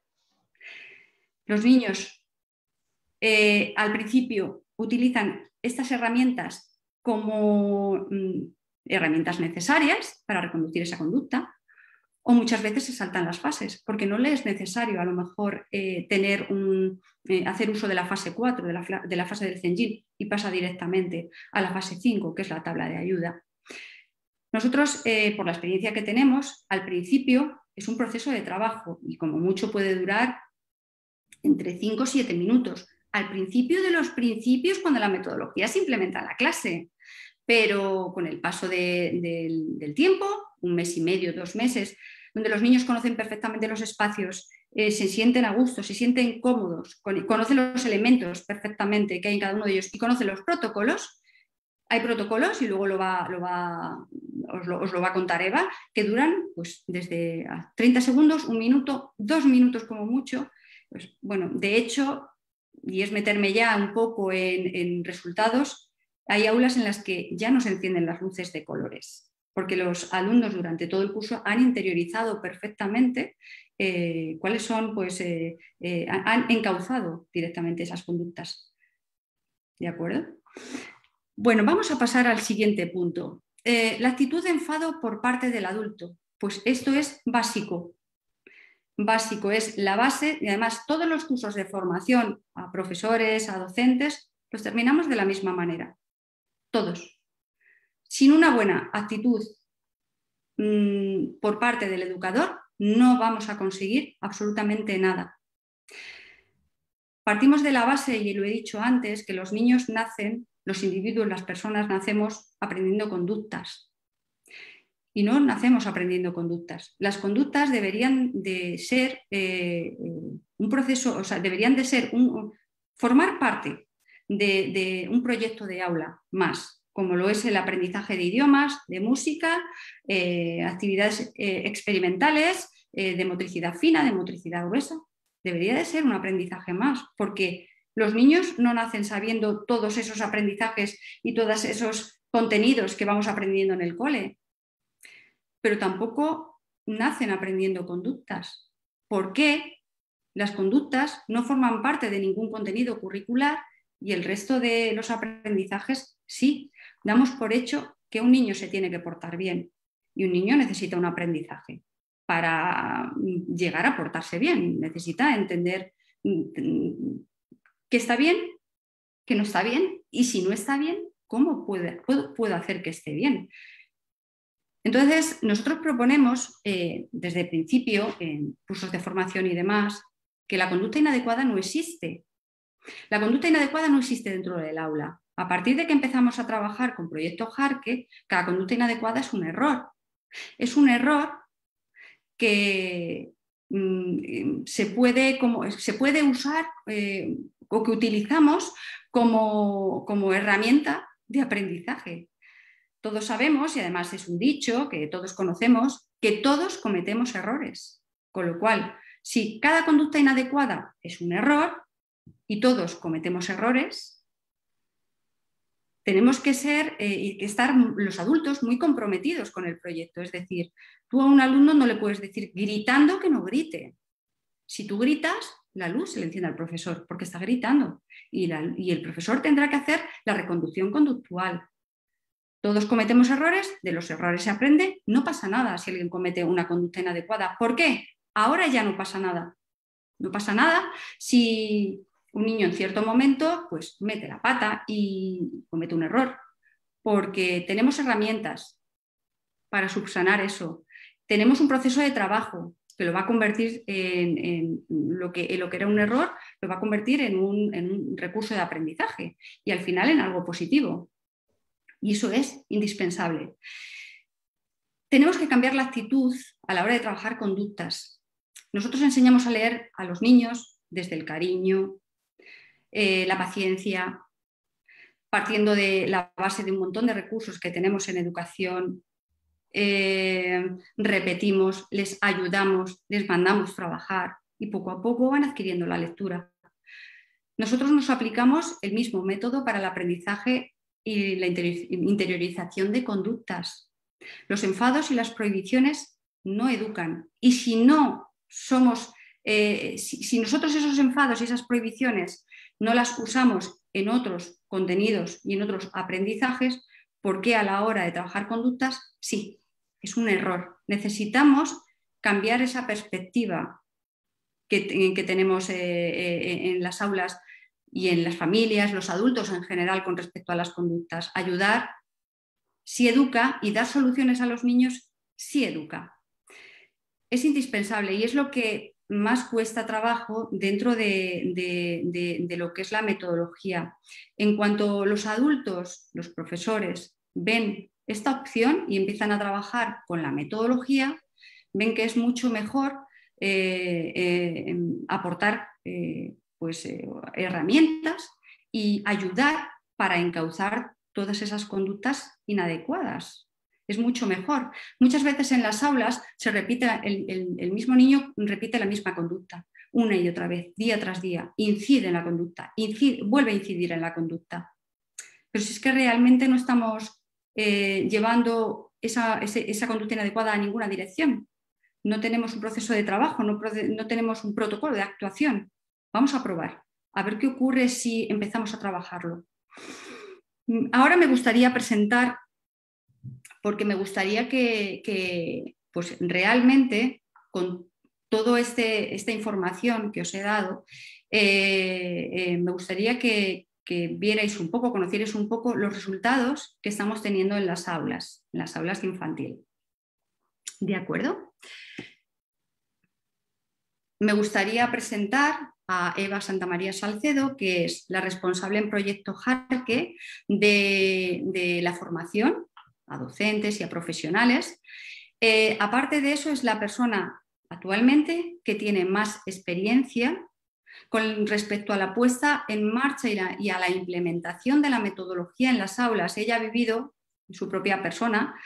Los niños eh, al principio utilizan estas herramientas como mm, herramientas necesarias para reconducir esa conducta. O muchas veces se saltan las fases, porque no le es necesario a lo mejor eh, tener un, eh, hacer uso de la fase cuatro, de la, de la fase del zenyin, y pasa directamente a la fase cinco, que es la tabla de ayuda. Nosotros, eh, por la experiencia que tenemos, al principio es un proceso de trabajo y como mucho puede durar entre cinco y siete minutos. Al principio de los principios, cuando la metodología se implementa en la clase, pero con el paso de, de, del tiempo, un mes y medio, dos meses, donde los niños conocen perfectamente los espacios, eh, se sienten a gusto, se sienten cómodos, con, conocen los elementos perfectamente que hay en cada uno de ellos y conocen los protocolos, Hay protocolos, y luego lo va, lo va, os, lo, os lo va a contar Eva, que duran pues, desde treinta segundos, un minuto, dos minutos como mucho. Pues, bueno, de hecho, y es meterme ya un poco en, en resultados, hay aulas en las que ya no se encienden las luces de colores, porque los alumnos durante todo el curso han interiorizado perfectamente eh, cuáles son, pues, eh, eh, han encauzado directamente esas conductas. ¿De acuerdo? Bueno, vamos a pasar al siguiente punto. Eh, la actitud de enfado por parte del adulto. Pues esto es básico. Básico, es la base, y además todos los cursos de formación a profesores, a docentes, los terminamos de la misma manera. Todos. Sin una buena actitud mmm, por parte del educador, no vamos a conseguir absolutamente nada. Partimos de la base, y lo he dicho antes, que los niños nacen, los individuos, las personas, nacemos aprendiendo conductas. Y no nacemos aprendiendo conductas. Las conductas deberían de ser eh, un proceso, o sea, deberían de ser un, formar parte de, de un proyecto de aula más, como lo es el aprendizaje de idiomas, de música, eh, actividades eh, experimentales, eh, de motricidad fina, de motricidad gruesa. Debería de ser un aprendizaje más, porque los niños no nacen sabiendo todos esos aprendizajes y todos esos contenidos que vamos aprendiendo en el cole, pero tampoco nacen aprendiendo conductas. ¿Por qué? Las conductas no forman parte de ningún contenido curricular y el resto de los aprendizajes sí. Damos por hecho que un niño se tiene que portar bien y un niño necesita un aprendizaje para llegar a portarse bien. Necesita entender que está bien, que no está bien, y si no está bien, ¿cómo puede, puedo, puedo hacer que esté bien? Entonces, nosotros proponemos eh, desde el principio, en cursos de formación y demás, que la conducta inadecuada no existe. La conducta inadecuada no existe dentro del aula. A partir de que empezamos a trabajar con Proyecto Jarque, cada conducta inadecuada es un error. Es un error que mmm, se, puede, como, se puede usar eh, o que utilizamos como, como herramienta de aprendizaje. Todos sabemos, y además es un dicho que todos conocemos, que todos cometemos errores. Con lo cual, si cada conducta inadecuada es un error y todos cometemos errores, tenemos que ser eh, y que estar los adultos muy comprometidos con el proyecto. Es decir, tú a un alumno no le puedes decir gritando que no grite. Si tú gritas, la luz se le enciende al profesor porque está gritando y, la, y el profesor tendrá que hacer la reconducción conductual. Todos cometemos errores, de los errores se aprende, no pasa nada si alguien comete una conducta inadecuada. ¿Por qué? Ahora ya no pasa nada. No pasa nada si un niño en cierto momento pues mete la pata y comete un error, porque tenemos herramientas para subsanar eso. Tenemos un proceso de trabajo que lo va a convertir en, en, lo, que, en lo que era un error, lo va a convertir en un, en un recurso de aprendizaje y al final en algo positivo. Y eso es indispensable. Tenemos que cambiar la actitud a la hora de trabajar conductas. Nosotros enseñamos a leer a los niños desde el cariño, eh, la paciencia, partiendo de la base de un montón de recursos que tenemos en educación. Eh, repetimos, les ayudamos, les mandamos trabajar y poco a poco van adquiriendo la lectura. Nosotros nos aplicamos el mismo método para el aprendizaje y la interiorización de conductas. Los enfados y las prohibiciones no educan. Y si no somos, eh, si, si nosotros esos enfados y esas prohibiciones no las usamos en otros contenidos y en otros aprendizajes, ¿por qué a la hora de trabajar conductas? Sí, es un error. Necesitamos cambiar esa perspectiva que, que tenemos eh, eh, en las aulas y en las familias, los adultos en general con respecto a las conductas. Ayudar sí educa y dar soluciones a los niños sí educa. Es indispensable y es lo que más cuesta trabajo dentro de, de, de, de lo que es la metodología. En cuanto los adultos, los profesores, ven esta opción y empiezan a trabajar con la metodología, ven que es mucho mejor eh, eh, aportar eh, pues, eh, herramientas y ayudar para encauzar todas esas conductas inadecuadas. Es mucho mejor. Muchas veces en las aulas se repite, el, el, el mismo niño repite la misma conducta una y otra vez, día tras día, incide en la conducta, incide, vuelve a incidir en la conducta. Pero si es que realmente no estamos eh, llevando esa, ese, esa conducta inadecuada a ninguna dirección, no tenemos un proceso de trabajo, no, no tenemos un protocolo de actuación. Vamos a probar, a ver qué ocurre si empezamos a trabajarlo. Ahora me gustaría presentar, porque me gustaría que, que pues realmente con toda este, esta información que os he dado, eh, eh, me gustaría que, que vierais un poco, conocierais un poco los resultados que estamos teniendo en las aulas, en las aulas de infantil. ¿De acuerdo? Me gustaría presentar a Eva Santamaría Salcedo, que es la responsable en Proyecto Jarque de, de la formación a docentes y a profesionales. Eh, aparte de eso, es la persona actualmente que tiene más experiencia con respecto a la puesta en marcha y, la, y a la implementación de la metodología en las aulas. Ella ha vivido en su propia persona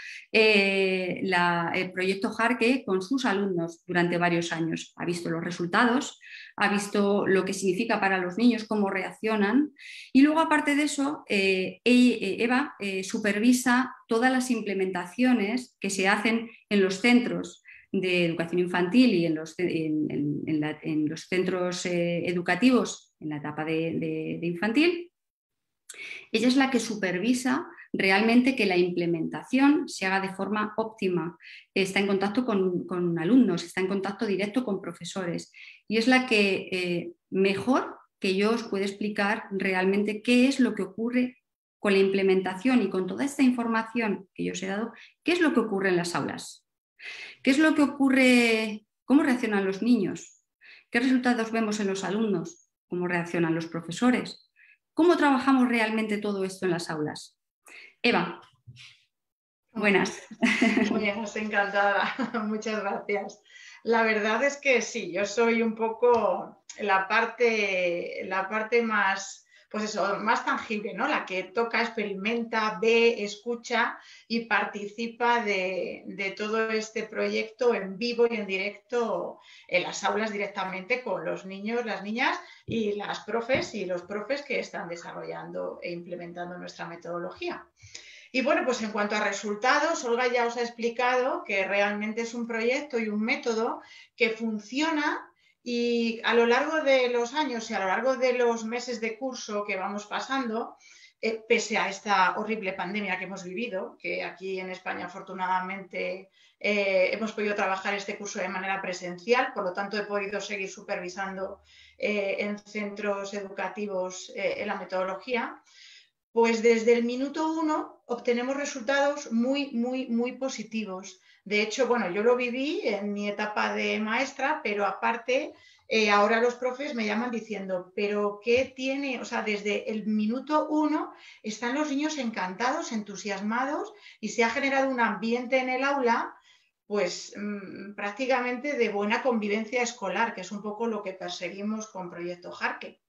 eh, la, el proyecto Jarque con sus alumnos durante varios años. Ha visto los resultados, ha visto lo que significa para los niños, cómo reaccionan, y luego aparte de eso eh, Eva eh, supervisa todas las implementaciones que se hacen en los centros de educación infantil y en los, en, en, en la, en los centros eh, educativos en la etapa de, de, de infantil. Ella es la que supervisa realmente que la implementación se haga de forma óptima, está en contacto con, con alumnos, está en contacto directo con profesores y es la que eh, mejor que yo os puede explicar realmente qué es lo que ocurre con la implementación y con toda esta información que yo os he dado, qué es lo que ocurre en las aulas, qué es lo que ocurre, cómo reaccionan los niños, qué resultados vemos en los alumnos, cómo reaccionan los profesores. ¿Cómo trabajamos realmente todo esto en las aulas? Eva, buenas. Buenas, encantada. Muchas gracias. La verdad es que sí, yo soy un poco la parte, la parte más, pues eso, más tangible, ¿no? La que toca, experimenta, ve, escucha y participa de, de todo este proyecto en vivo y en directo en las aulas directamente con los niños, las niñas y las profes y los profes que están desarrollando e implementando nuestra metodología. Y bueno, pues en cuanto a resultados, Olga ya os ha explicado que realmente es un proyecto y un método que funciona y a lo largo de los años y a lo largo de los meses de curso que vamos pasando, eh, pese a esta horrible pandemia que hemos vivido, que aquí en España afortunadamente eh, hemos podido trabajar este curso de manera presencial, por lo tanto he podido seguir supervisando eh, en centros educativos eh, en la metodología. Pues desde el minuto uno obtenemos resultados muy, muy, muy positivos. De hecho, bueno, yo lo viví en mi etapa de maestra, pero aparte, eh, ahora los profes me llaman diciendo, pero ¿qué tiene? O sea, desde el minuto uno están los niños encantados, entusiasmados y se ha generado un ambiente en el aula, pues mmm, prácticamente de buena convivencia escolar, que es un poco lo que perseguimos con Proyecto Jarque.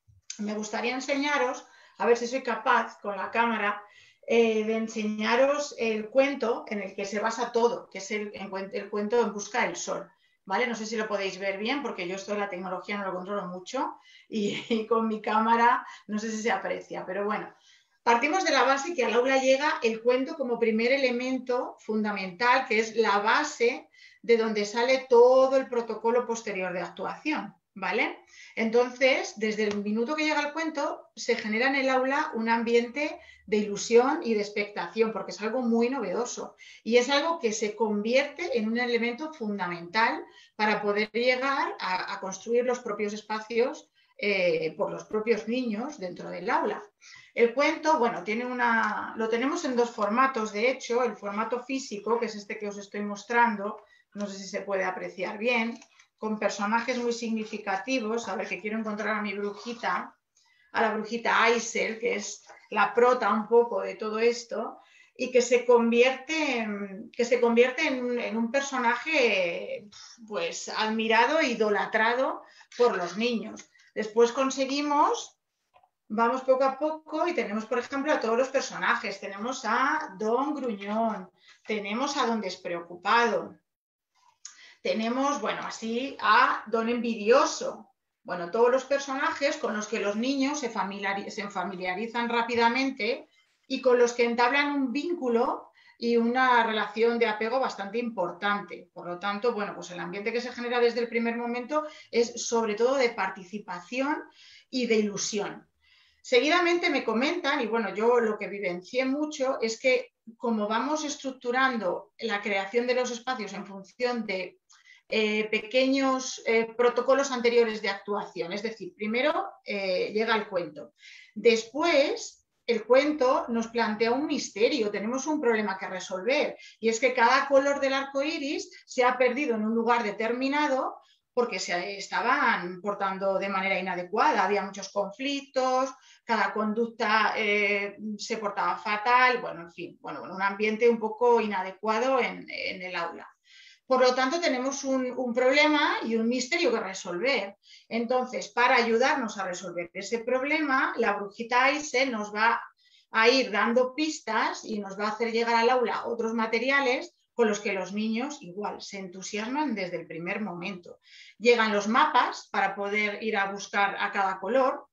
Me gustaría enseñaros, a ver si soy capaz con la cámara, eh, de enseñaros el cuento en el que se basa todo, que es el, el cuento En busca del sol, ¿vale? No sé si lo podéis ver bien porque yo esto de la tecnología no lo controlo mucho y, y con mi cámara no sé si se aprecia, pero bueno. Partimos de la base que al aula llega el cuento como primer elemento fundamental, que es la base de donde sale todo el protocolo posterior de actuación, ¿vale? Entonces, desde el minuto que llega el cuento, se genera en el aula un ambiente de ilusión y de expectación, porque es algo muy novedoso y es algo que se convierte en un elemento fundamental para poder llegar a, a construir los propios espacios eh, por los propios niños dentro del aula. El cuento, bueno, tiene una, lo tenemos en dos formatos, de hecho, el formato físico, que es este que os estoy mostrando, no sé si se puede apreciar bien, con personajes muy significativos. A ver, que quiero encontrar a mi brujita, a la brujita Aisel, que es la prota un poco de todo esto, y que se convierte en, que se convierte en, en un personaje pues admirado e idolatrado por los niños. Después conseguimos vamos poco a poco y tenemos, por ejemplo, a todos los personajes. Tenemos a Don Gruñón, tenemos a Don Despreocupado, tenemos, bueno, así a Don Envidioso. Bueno, todos los personajes con los que los niños se, familiar, se familiarizan rápidamente y con los que entablan un vínculo y una relación de apego bastante importante. Por lo tanto, bueno, pues el ambiente que se genera desde el primer momento es sobre todo de participación y de ilusión. Seguidamente me comentan, y bueno, yo lo que vivencié mucho es que como vamos estructurando la creación de los espacios en función de eh, pequeños eh, protocolos anteriores de actuación, es decir, primero eh, llega el cuento, después el cuento nos plantea un misterio, tenemos un problema que resolver, y es que cada color del arco iris se ha perdido en un lugar determinado porque se estaban portando de manera inadecuada, había muchos conflictos, cada conducta eh, se portaba fatal, bueno, en fin, bueno, un ambiente un poco inadecuado en, en el aula. Por lo tanto, tenemos un, un problema y un misterio que resolver. Entonces, para ayudarnos a resolver ese problema, la brujita Aise nos va a ir dando pistas y nos va a hacer llegar al aula otros materiales con los que los niños igual se entusiasman desde el primer momento. Llegan los mapas para poder ir a buscar a cada color.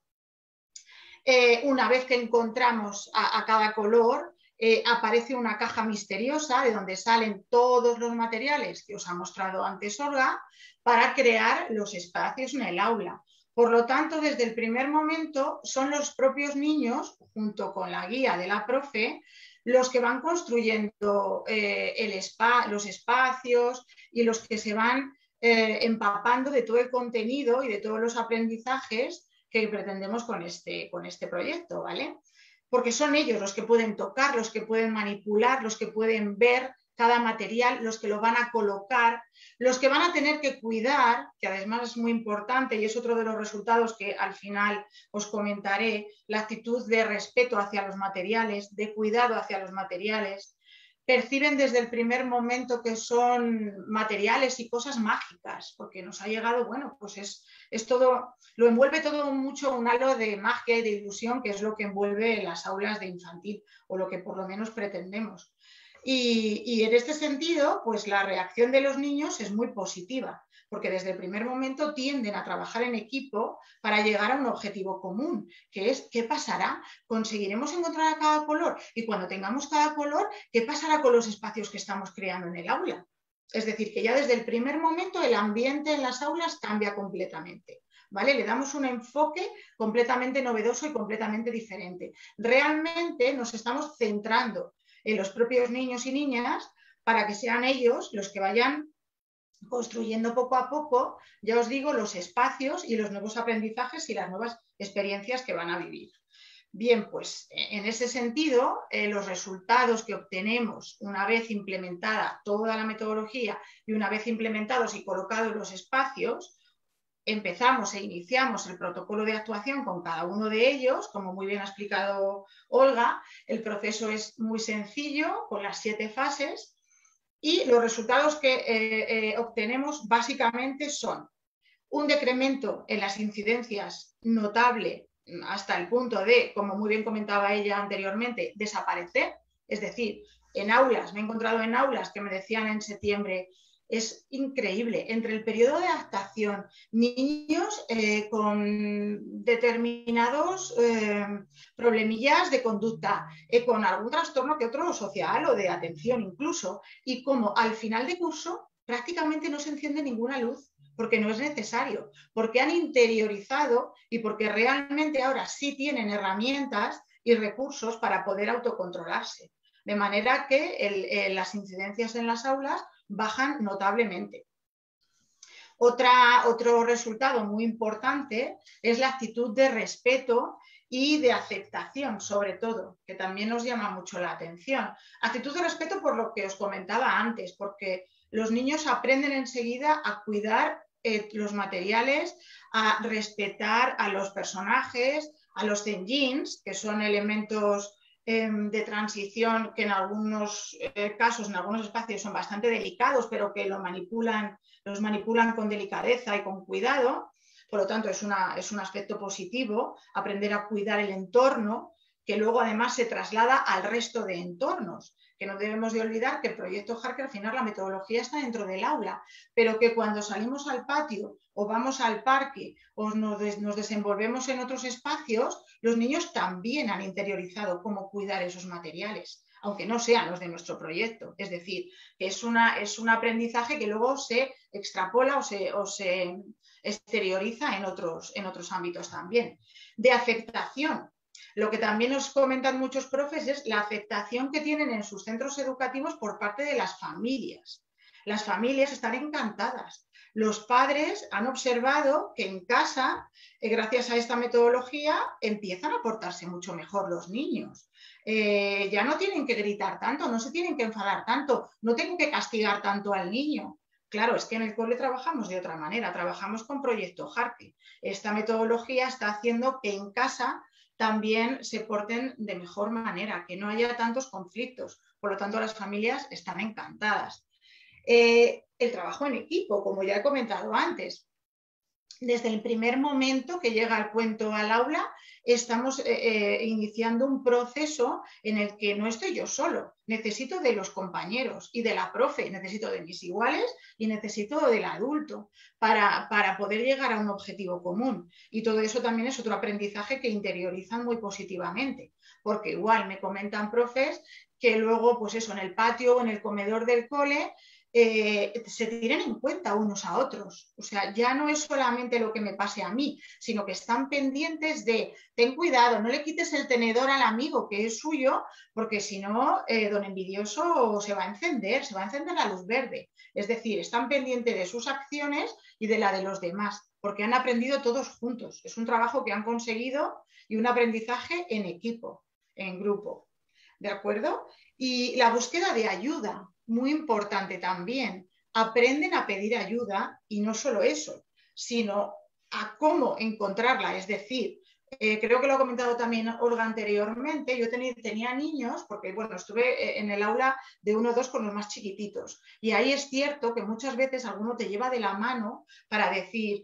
Eh, una vez que encontramos a, a cada color, Eh, aparece una caja misteriosa de donde salen todos los materiales que os ha mostrado antes Olga para crear los espacios en el aula. Por lo tanto, desde el primer momento son los propios niños, junto con la guía de la profe, los que van construyendo eh, el spa, los espacios y los que se van eh, empapando de todo el contenido y de todos los aprendizajes que pretendemos con este, con este proyecto, ¿vale? Porque son ellos los que pueden tocar, los que pueden manipular, los que pueden ver cada material, los que lo van a colocar, los que van a tener que cuidar, que además es muy importante y es otro de los resultados que al final os comentaré, la actitud de respeto hacia los materiales, de cuidado hacia los materiales. Perciben desde el primer momento que son materiales y cosas mágicas, porque nos ha llegado, bueno, pues es, es todo, lo envuelve todo mucho un halo de magia y de ilusión, que es lo que envuelve las aulas de infantil, o lo que por lo menos pretendemos. Y, y en este sentido, pues la reacción de los niños es muy positiva, porque desde el primer momento tienden a trabajar en equipo para llegar a un objetivo común, que es ¿qué pasará? ¿Conseguiremos encontrar a cada color? Y cuando tengamos cada color, ¿qué pasará con los espacios que estamos creando en el aula? Es decir, que ya desde el primer momento el ambiente en las aulas cambia completamente, ¿vale? Le damos un enfoque completamente novedoso y completamente diferente. Realmente nos estamos centrando en los propios niños y niñas para que sean ellos los que vayan construyendo poco a poco, ya os digo, los espacios y los nuevos aprendizajes y las nuevas experiencias que van a vivir. Bien, pues en ese sentido, eh, los resultados que obtenemos una vez implementada toda la metodología y una vez implementados y colocados los espacios, empezamos e iniciamos el protocolo de actuación con cada uno de ellos, como muy bien ha explicado Olga. El proceso es muy sencillo, con las siete fases, y los resultados que eh, eh, obtenemos básicamente son un decremento en las incidencias notable hasta el punto de, como muy bien comentaba ella anteriormente, desaparecer. Es decir, en aulas, me he encontrado en aulas que me decían en septiembre, es increíble, entre el periodo de adaptación, niños eh, con determinados eh, problemillas de conducta, eh, con algún trastorno que otro social o de atención incluso, y como al final de curso prácticamente no se enciende ninguna luz, porque no es necesario, porque han interiorizado y porque realmente ahora sí tienen herramientas y recursos para poder autocontrolarse. De manera que el, el, las incidencias en las aulas bajan notablemente. Otra, otro resultado muy importante es la actitud de respeto y de aceptación, sobre todo, que también nos llama mucho la atención. Actitud de respeto por lo que os comentaba antes, porque los niños aprenden enseguida a cuidar eh, los materiales, a respetar a los personajes, a los zenjins, que son elementos de transición que en algunos eh, casos, en algunos espacios son bastante delicados, pero que lo manipulan, los manipulan con delicadeza y con cuidado. Por lo tanto, es, una, es un aspecto positivo, aprender a cuidar el entorno, que luego además se traslada al resto de entornos, que no debemos de olvidar que el proyecto Harke, al final la metodología está dentro del aula, pero que cuando salimos al patio o vamos al parque o nos, des, nos desenvolvemos en otros espacios, los niños también han interiorizado cómo cuidar esos materiales, aunque no sean los de nuestro proyecto. Es decir, que es, una, es un aprendizaje que luego se extrapola o se, o se exterioriza en otros, en otros ámbitos también. De aceptación. Lo que también nos comentan muchos profes es la aceptación que tienen en sus centros educativos por parte de las familias. Las familias están encantadas. Los padres han observado que en casa, eh, gracias a esta metodología, empiezan a portarse mucho mejor los niños. Eh, ya no tienen que gritar tanto, no se tienen que enfadar tanto, no tienen que castigar tanto al niño. Claro, es que en el cole trabajamos de otra manera, trabajamos con Proyecto Harke. Esta metodología está haciendo que en casa también se porten de mejor manera, que no haya tantos conflictos. Por lo tanto, las familias están encantadas. Eh, el trabajo en equipo, como ya he comentado antes. Desde el primer momento que llega el cuento al aula, estamos eh, eh, iniciando un proceso en el que no estoy yo solo, necesito de los compañeros y de la profe, necesito de mis iguales y necesito del adulto para, para poder llegar a un objetivo común. Y todo eso también es otro aprendizaje que interiorizan muy positivamente, porque igual me comentan profes que luego, pues eso, en el patio o en el comedor del cole, Eh, se tienen en cuenta unos a otros. O sea, ya no es solamente lo que me pase a mí, sino que están pendientes de, ten cuidado, no le quites el tenedor al amigo que es suyo, porque si no, eh, don envidioso se va a encender, se va a encender la luz verde. Es decir, están pendientes de sus acciones y de la de los demás, porque han aprendido todos juntos. Es un trabajo que han conseguido y un aprendizaje en equipo, en grupo. ¿De acuerdo? Y la búsqueda de ayuda, muy importante también. Aprenden a pedir ayuda y no solo eso, sino a cómo encontrarla. Es decir, eh, creo que lo ha comentado también Olga anteriormente, yo tenía, tenía niños, porque bueno, estuve en el aula de uno o dos con los más chiquititos. Y ahí es cierto que muchas veces alguno te lleva de la mano para decir,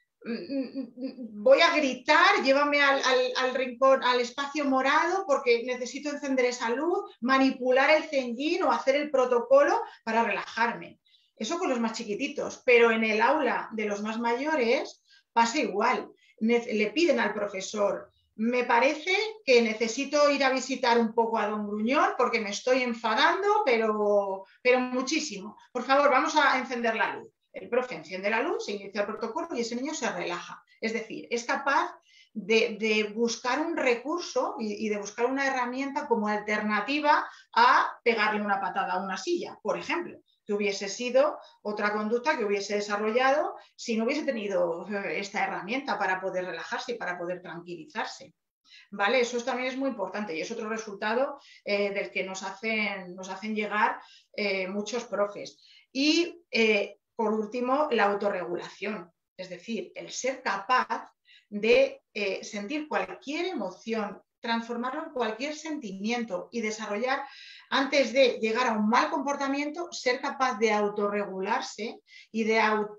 voy a gritar, llévame al, al, al rincón, al espacio morado porque necesito encender esa luz, manipular el ceñín o hacer el protocolo para relajarme. Eso con los más chiquititos, pero en el aula de los más mayores pasa igual. Le piden al profesor, me parece que necesito ir a visitar un poco a don Gruñón porque me estoy enfadando, pero, pero muchísimo. Por favor, vamos a encender la luz. El profe enciende la luz, se inicia el protocolo y ese niño se relaja. Es decir, es capaz de, de buscar un recurso y, y de buscar una herramienta como alternativa a pegarle una patada a una silla, por ejemplo, que hubiese sido otra conducta que hubiese desarrollado si no hubiese tenido esta herramienta para poder relajarse y para poder tranquilizarse. ¿Vale? Eso también es muy importante y es otro resultado eh, del que nos hacen, nos hacen llegar eh, muchos profes. Y eh, por último, la autorregulación, es decir, el ser capaz de eh, sentir cualquier emoción, transformarlo en cualquier sentimiento y desarrollar, antes de llegar a un mal comportamiento, ser capaz de autorregularse y de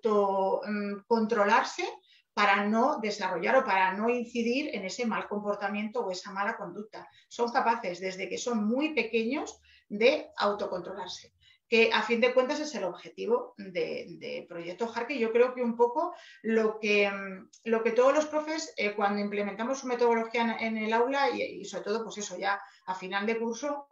autocontrolarse um, para no desarrollar o para no incidir en ese mal comportamiento o esa mala conducta. Son capaces, desde que son muy pequeños, de autocontrolarse, que a fin de cuentas es el objetivo de, de Proyecto Harke. Yo creo que un poco lo que, lo que todos los profes eh, cuando implementamos su metodología en, en el aula y, y sobre todo pues eso ya a final de curso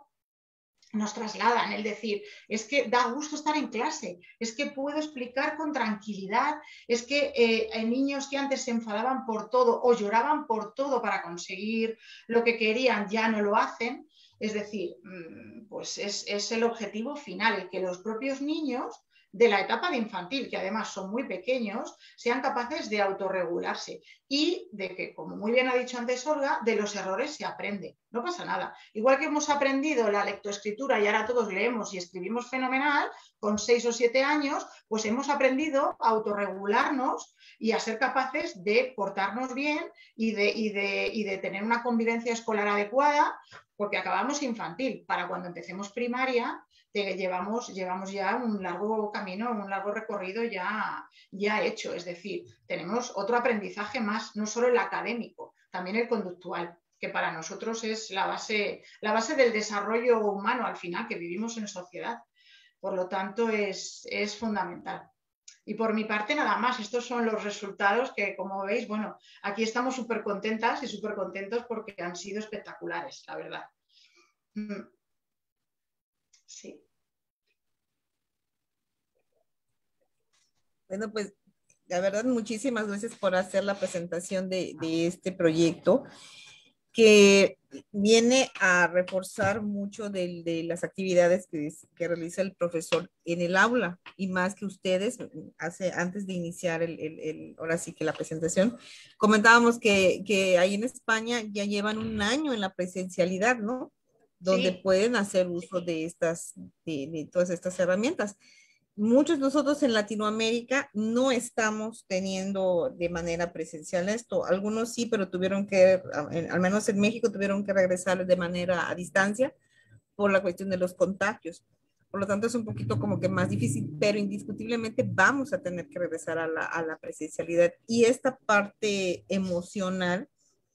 nos trasladan, el decir, es que da gusto estar en clase, es que puedo explicar con tranquilidad, es que eh, hay niños que antes se enfadaban por todo o lloraban por todo para conseguir lo que querían, ya no lo hacen. Es decir, pues es, es el objetivo final, el que los propios niños de la etapa de infantil, que además son muy pequeños, sean capaces de autorregularse y de que, como muy bien ha dicho antes Olga, de los errores se aprende. no pasa nada. Igual que hemos aprendido la lectoescritura y ahora todos leemos y escribimos fenomenal, con seis o siete años, pues hemos aprendido a autorregularnos y a ser capaces de portarnos bien y de, y de, y de tener una convivencia escolar adecuada, porque acabamos infantil. Para cuando empecemos primaria, te llevamos, llevamos ya un largo camino, un largo recorrido ya, ya hecho. Es decir, tenemos otro aprendizaje más, no solo el académico, también el conductual, que para nosotros es la base, la base del desarrollo humano al final, que vivimos en sociedad. Por lo tanto, es, es fundamental. Y por mi parte, nada más. Estos son los resultados que, como veis, bueno, aquí estamos súper contentas y súper contentos porque han sido espectaculares, la verdad. Sí. Bueno, pues la verdad, muchísimas gracias por hacer la presentación de, de este proyecto, que viene a reforzar mucho de, de las actividades que, que realiza el profesor en el aula, y más que ustedes, hace, antes de iniciar el, el, el, ahora sí que la presentación, comentábamos que, que ahí en España ya llevan un año en la presencialidad, ¿no? Donde sí. pueden hacer uso de estas, de, de todas estas herramientas. Muchos de nosotros en Latinoamérica no estamos teniendo de manera presencial esto. Algunos sí, pero tuvieron que, al menos en México, tuvieron que regresar de manera a distancia por la cuestión de los contagios. Por lo tanto, es un poquito como que más difícil, pero indiscutiblemente vamos a tener que regresar a la, a la presencialidad. Y esta parte emocional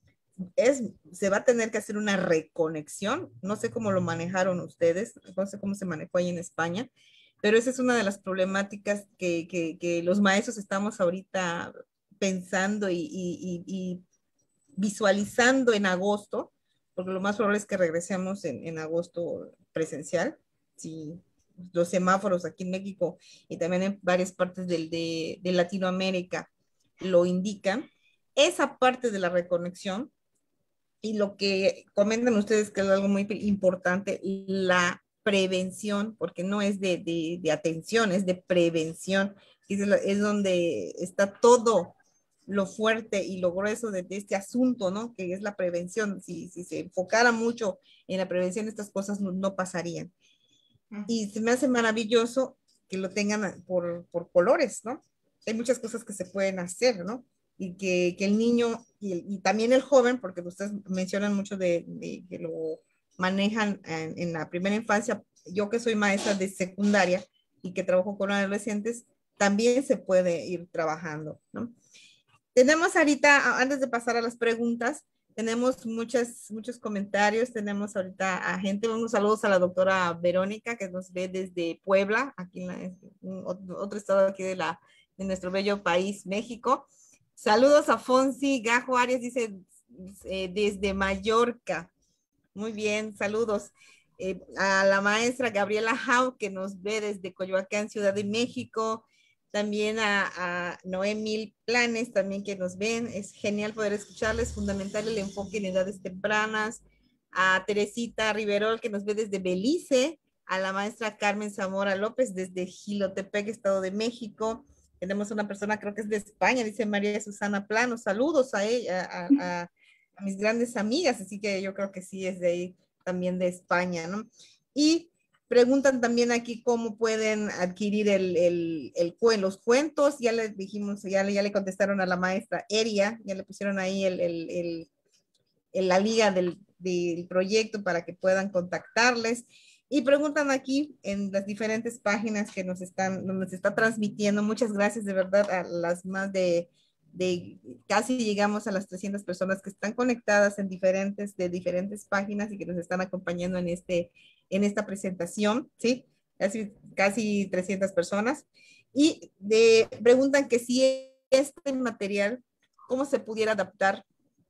es, se va a tener que hacer una reconexión. No sé cómo lo manejaron ustedes, no sé cómo se manejó ahí en España, pero esa es una de las problemáticas que, que, que los maestros estamos ahorita pensando y, y, y visualizando en agosto, porque lo más probable es que regresemos en, en agosto presencial, si los semáforos aquí en México y también en varias partes del, de, de Latinoamérica lo indican. Esa parte de la reconexión y lo que comentan ustedes que es algo muy importante, la prevención, porque no es de, de, de atención, es de prevención, es, es donde está todo lo fuerte y lo grueso de, de este asunto, ¿no? Que es la prevención. Si, si se enfocara mucho en la prevención, estas cosas no, no pasarían. Y se me hace maravilloso que lo tengan por, por colores, ¿no? Hay muchas cosas que se pueden hacer, ¿no? Y que, que el niño y, el, y también el joven, porque ustedes mencionan mucho de, de que lo manejan en, en la primera infancia. Yo que soy maestra de secundaria y que trabajo con adolescentes, también se puede ir trabajando, ¿no? Tenemos ahorita, antes de pasar a las preguntas, tenemos muchas, muchos comentarios. Tenemos ahorita a gente, unos saludos a la doctora Verónica, que nos ve desde Puebla, aquí en, la, en otro estado aquí de, la, de nuestro bello país, México. Saludos a Fonsi Gajo Arias, dice eh, desde Mallorca. Muy bien, saludos. Eh, a la maestra Gabriela Jau, que nos ve desde Coyoacán, Ciudad de México. También a, a Noemil Planes, también que nos ven. Es genial poder escucharles, fundamental el enfoque en edades tempranas. A Teresita Riverol, que nos ve desde Belice. A la maestra Carmen Zamora López, desde Jilotepec, Estado de México. Tenemos una persona, creo que es de España, dice María Susana Plano. Saludos a ella, a, a, a mis grandes amigas, así que yo creo que sí es de ahí, también de España, ¿no? Y preguntan también aquí cómo pueden adquirir el, el, el, los cuentos. Ya les dijimos, ya le, ya le contestaron a la maestra Eria, ya le pusieron ahí el, el, el, el, la liga del, del proyecto para que puedan contactarles. Y preguntan aquí en las diferentes páginas que nos están, nos está transmitiendo. Muchas gracias de verdad a las más de, de casi llegamos a las trescientas personas que están conectadas en diferentes, de diferentes páginas y que nos están acompañando en este en esta presentación, ¿sí? Casi, casi trescientas personas. Y de, preguntan que si este material, ¿cómo se pudiera adaptar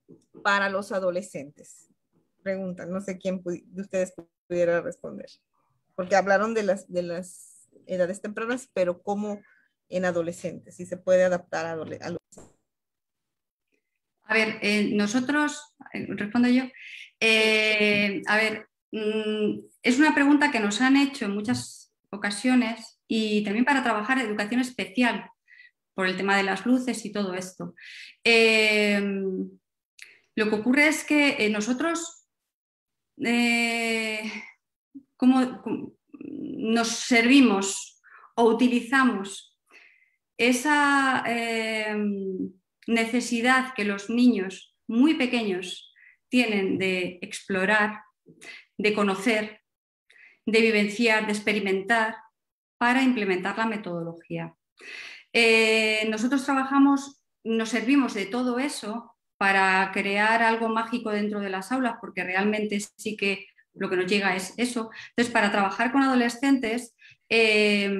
para los adolescentes? Preguntan, no sé quién de ustedes pudiera responder. Porque hablaron de las, de las edades tempranas, pero ¿cómo en adolescentes? Si se puede adaptar a adolescentes. A ver, eh, nosotros, eh, respondo yo, eh, a ver, es una pregunta que nos han hecho en muchas ocasiones y también para trabajar educación especial por el tema de las luces y todo esto. Eh, lo que ocurre es que nosotros eh, cómo, cómo nos servimos o utilizamos esa eh, necesidad que los niños muy pequeños tienen de explorar, de conocer, de vivenciar, de experimentar, para implementar la metodología. Eh, nosotros trabajamos, nos servimos de todo eso para crear algo mágico dentro de las aulas, porque realmente sí que lo que nos llega es eso. Entonces, para trabajar con adolescentes eh,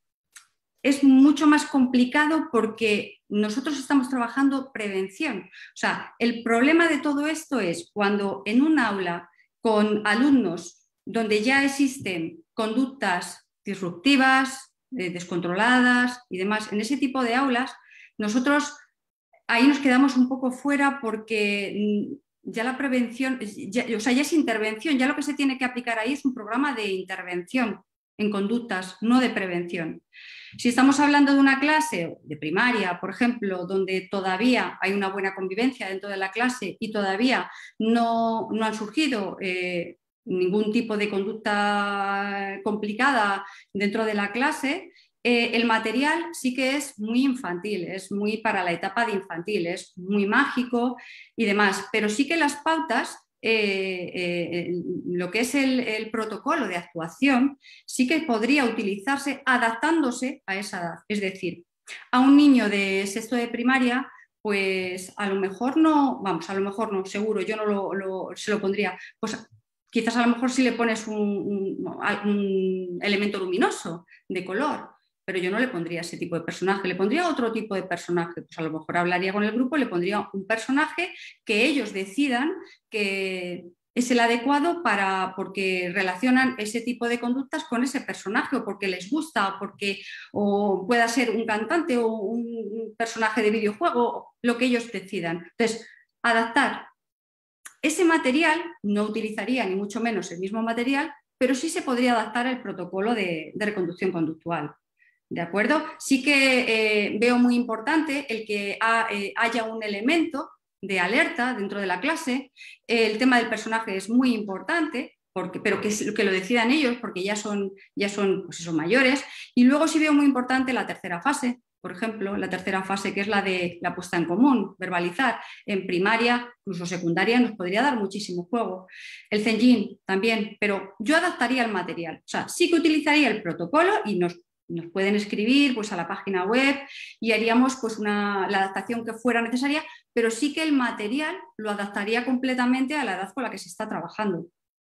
es mucho más complicado porque nosotros estamos trabajando prevención. O sea, el problema de todo esto es cuando en un aula con alumnos donde ya existen conductas disruptivas, eh, descontroladas y demás, en ese tipo de aulas, nosotros ahí nos quedamos un poco fuera porque ya la prevención, ya, o sea, ya es intervención, ya lo que se tiene que aplicar ahí es un programa de intervención en conductas, no de prevención. Si estamos hablando de una clase de primaria, por ejemplo, donde todavía hay una buena convivencia dentro de la clase y todavía no, no han surgido eh, ningún tipo de conducta complicada dentro de la clase, eh, el material sí que es muy infantil, es muy para la etapa de infantil, es muy mágico y demás, pero sí que las pautas, eh, eh, lo que es el, el protocolo de actuación, sí que podría utilizarse adaptándose a esa edad. Es decir, a un niño de sexto de primaria, pues a lo mejor no, vamos, a lo mejor no, seguro, yo no lo, lo, se lo pondría, pues quizás a lo mejor si le pones un, un, un elemento luminoso de color, pero yo no le pondría ese tipo de personaje, le pondría otro tipo de personaje, pues a lo mejor hablaría con el grupo, le pondría un personaje que ellos decidan que es el adecuado para, porque relacionan ese tipo de conductas con ese personaje, o porque les gusta, o porque o pueda ser un cantante o un personaje de videojuego, lo que ellos decidan. Entonces, adaptar ese material, no utilizaría ni mucho menos el mismo material, pero sí se podría adaptar el protocolo de, de reconducción conductual. ¿De acuerdo? Sí que eh, veo muy importante el que ha, eh, haya un elemento de alerta dentro de la clase. El tema del personaje es muy importante, porque, pero que, que lo decidan ellos porque ya son, ya son pues eso, mayores. Y luego sí veo muy importante la tercera fase, por ejemplo, la tercera fase que es la de la puesta en común, verbalizar. En primaria, incluso secundaria, nos podría dar muchísimo juego. El Zenjin también, pero yo adaptaría el material. O sea, sí que utilizaría el protocolo y nos Nos pueden escribir pues, a la página web y haríamos pues, una, la adaptación que fuera necesaria, pero sí que el material lo adaptaría completamente a la edad con la que se está trabajando.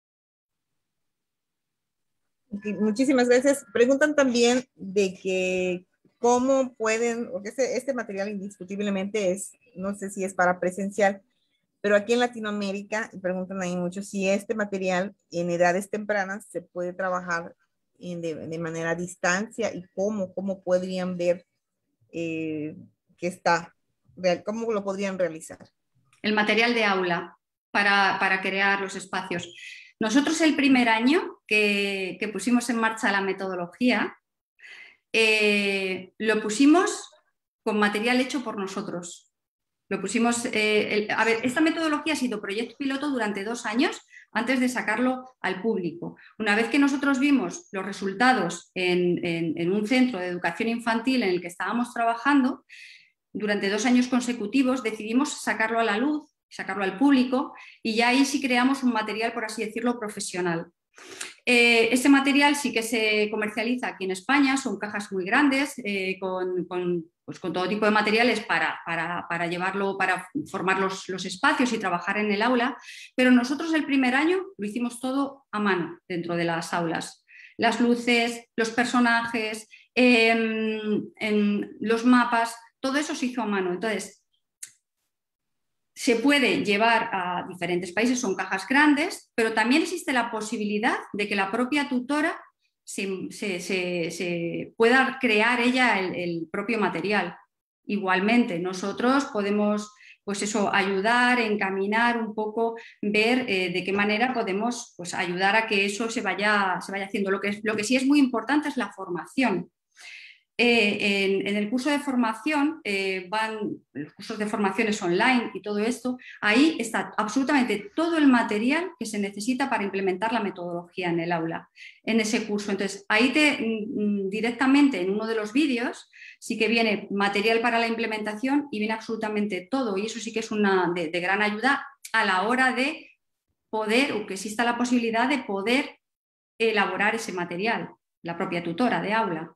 Okay, muchísimas gracias. Preguntan también de que cómo pueden, porque este, este material indiscutiblemente es, no sé si es para presencial, pero aquí en Latinoamérica, preguntan ahí mucho si este material en edades tempranas se puede trabajar De, de manera a distancia y cómo, cómo podrían ver eh, que está, cómo lo podrían realizar. El material de aula para, para crear los espacios. Nosotros el primer año que, que pusimos en marcha la metodología, eh, lo pusimos con material hecho por nosotros. Lo pusimos, eh, el, a ver, esta metodología ha sido proyecto piloto durante dos años antes de sacarlo al público. Una vez que nosotros vimos los resultados en, en, en un centro de educación infantil en el que estábamos trabajando, durante dos años consecutivos decidimos sacarlo a la luz, sacarlo al público, y ya ahí sí creamos un material, por así decirlo, profesional. Eh, ese material sí que se comercializa aquí en España, son cajas muy grandes eh, con, con, pues con todo tipo de materiales para, para, para llevarlo, para formar los, los espacios y trabajar en el aula, pero nosotros el primer año lo hicimos todo a mano dentro de las aulas. Las luces, los personajes, eh, en los mapas, todo eso se hizo a mano. Entonces, se puede llevar a diferentes países, son cajas grandes, pero también existe la posibilidad de que la propia tutora se, se, se, se pueda crear ella el, el propio material. Igualmente, nosotros podemos pues eso, ayudar, encaminar un poco, ver eh, de qué manera podemos pues, ayudar a que eso se vaya, se vaya haciendo. Lo que, lo que sí es muy importante es la formación. eh, en, en el curso de formación, eh, van los cursos de formaciones online y todo esto, ahí está absolutamente todo el material que se necesita para implementar la metodología en el aula, en ese curso. Entonces, ahí te, mm, directamente en uno de los vídeos sí que viene material para la implementación y viene absolutamente todo, y eso sí que es una de, de gran ayuda a la hora de poder, o que exista la posibilidad de poder elaborar ese material, la propia tutora de aula.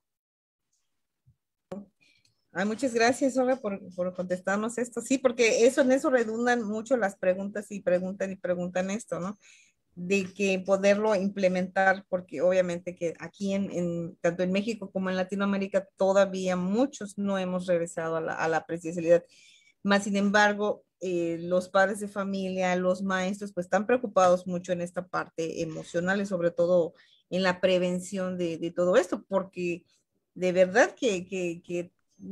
Ay, muchas gracias, Olga, por, por contestarnos esto. Sí, porque eso en eso redundan mucho las preguntas y preguntan y preguntan esto, ¿no? De que poderlo implementar, porque obviamente que aquí en, en tanto en México como en Latinoamérica todavía muchos no hemos regresado a la, a la presencialidad. Más sin embargo, eh, los padres de familia, los maestros, pues están preocupados mucho en esta parte emocional y sobre todo en la prevención de, de todo esto, porque de verdad que, que, que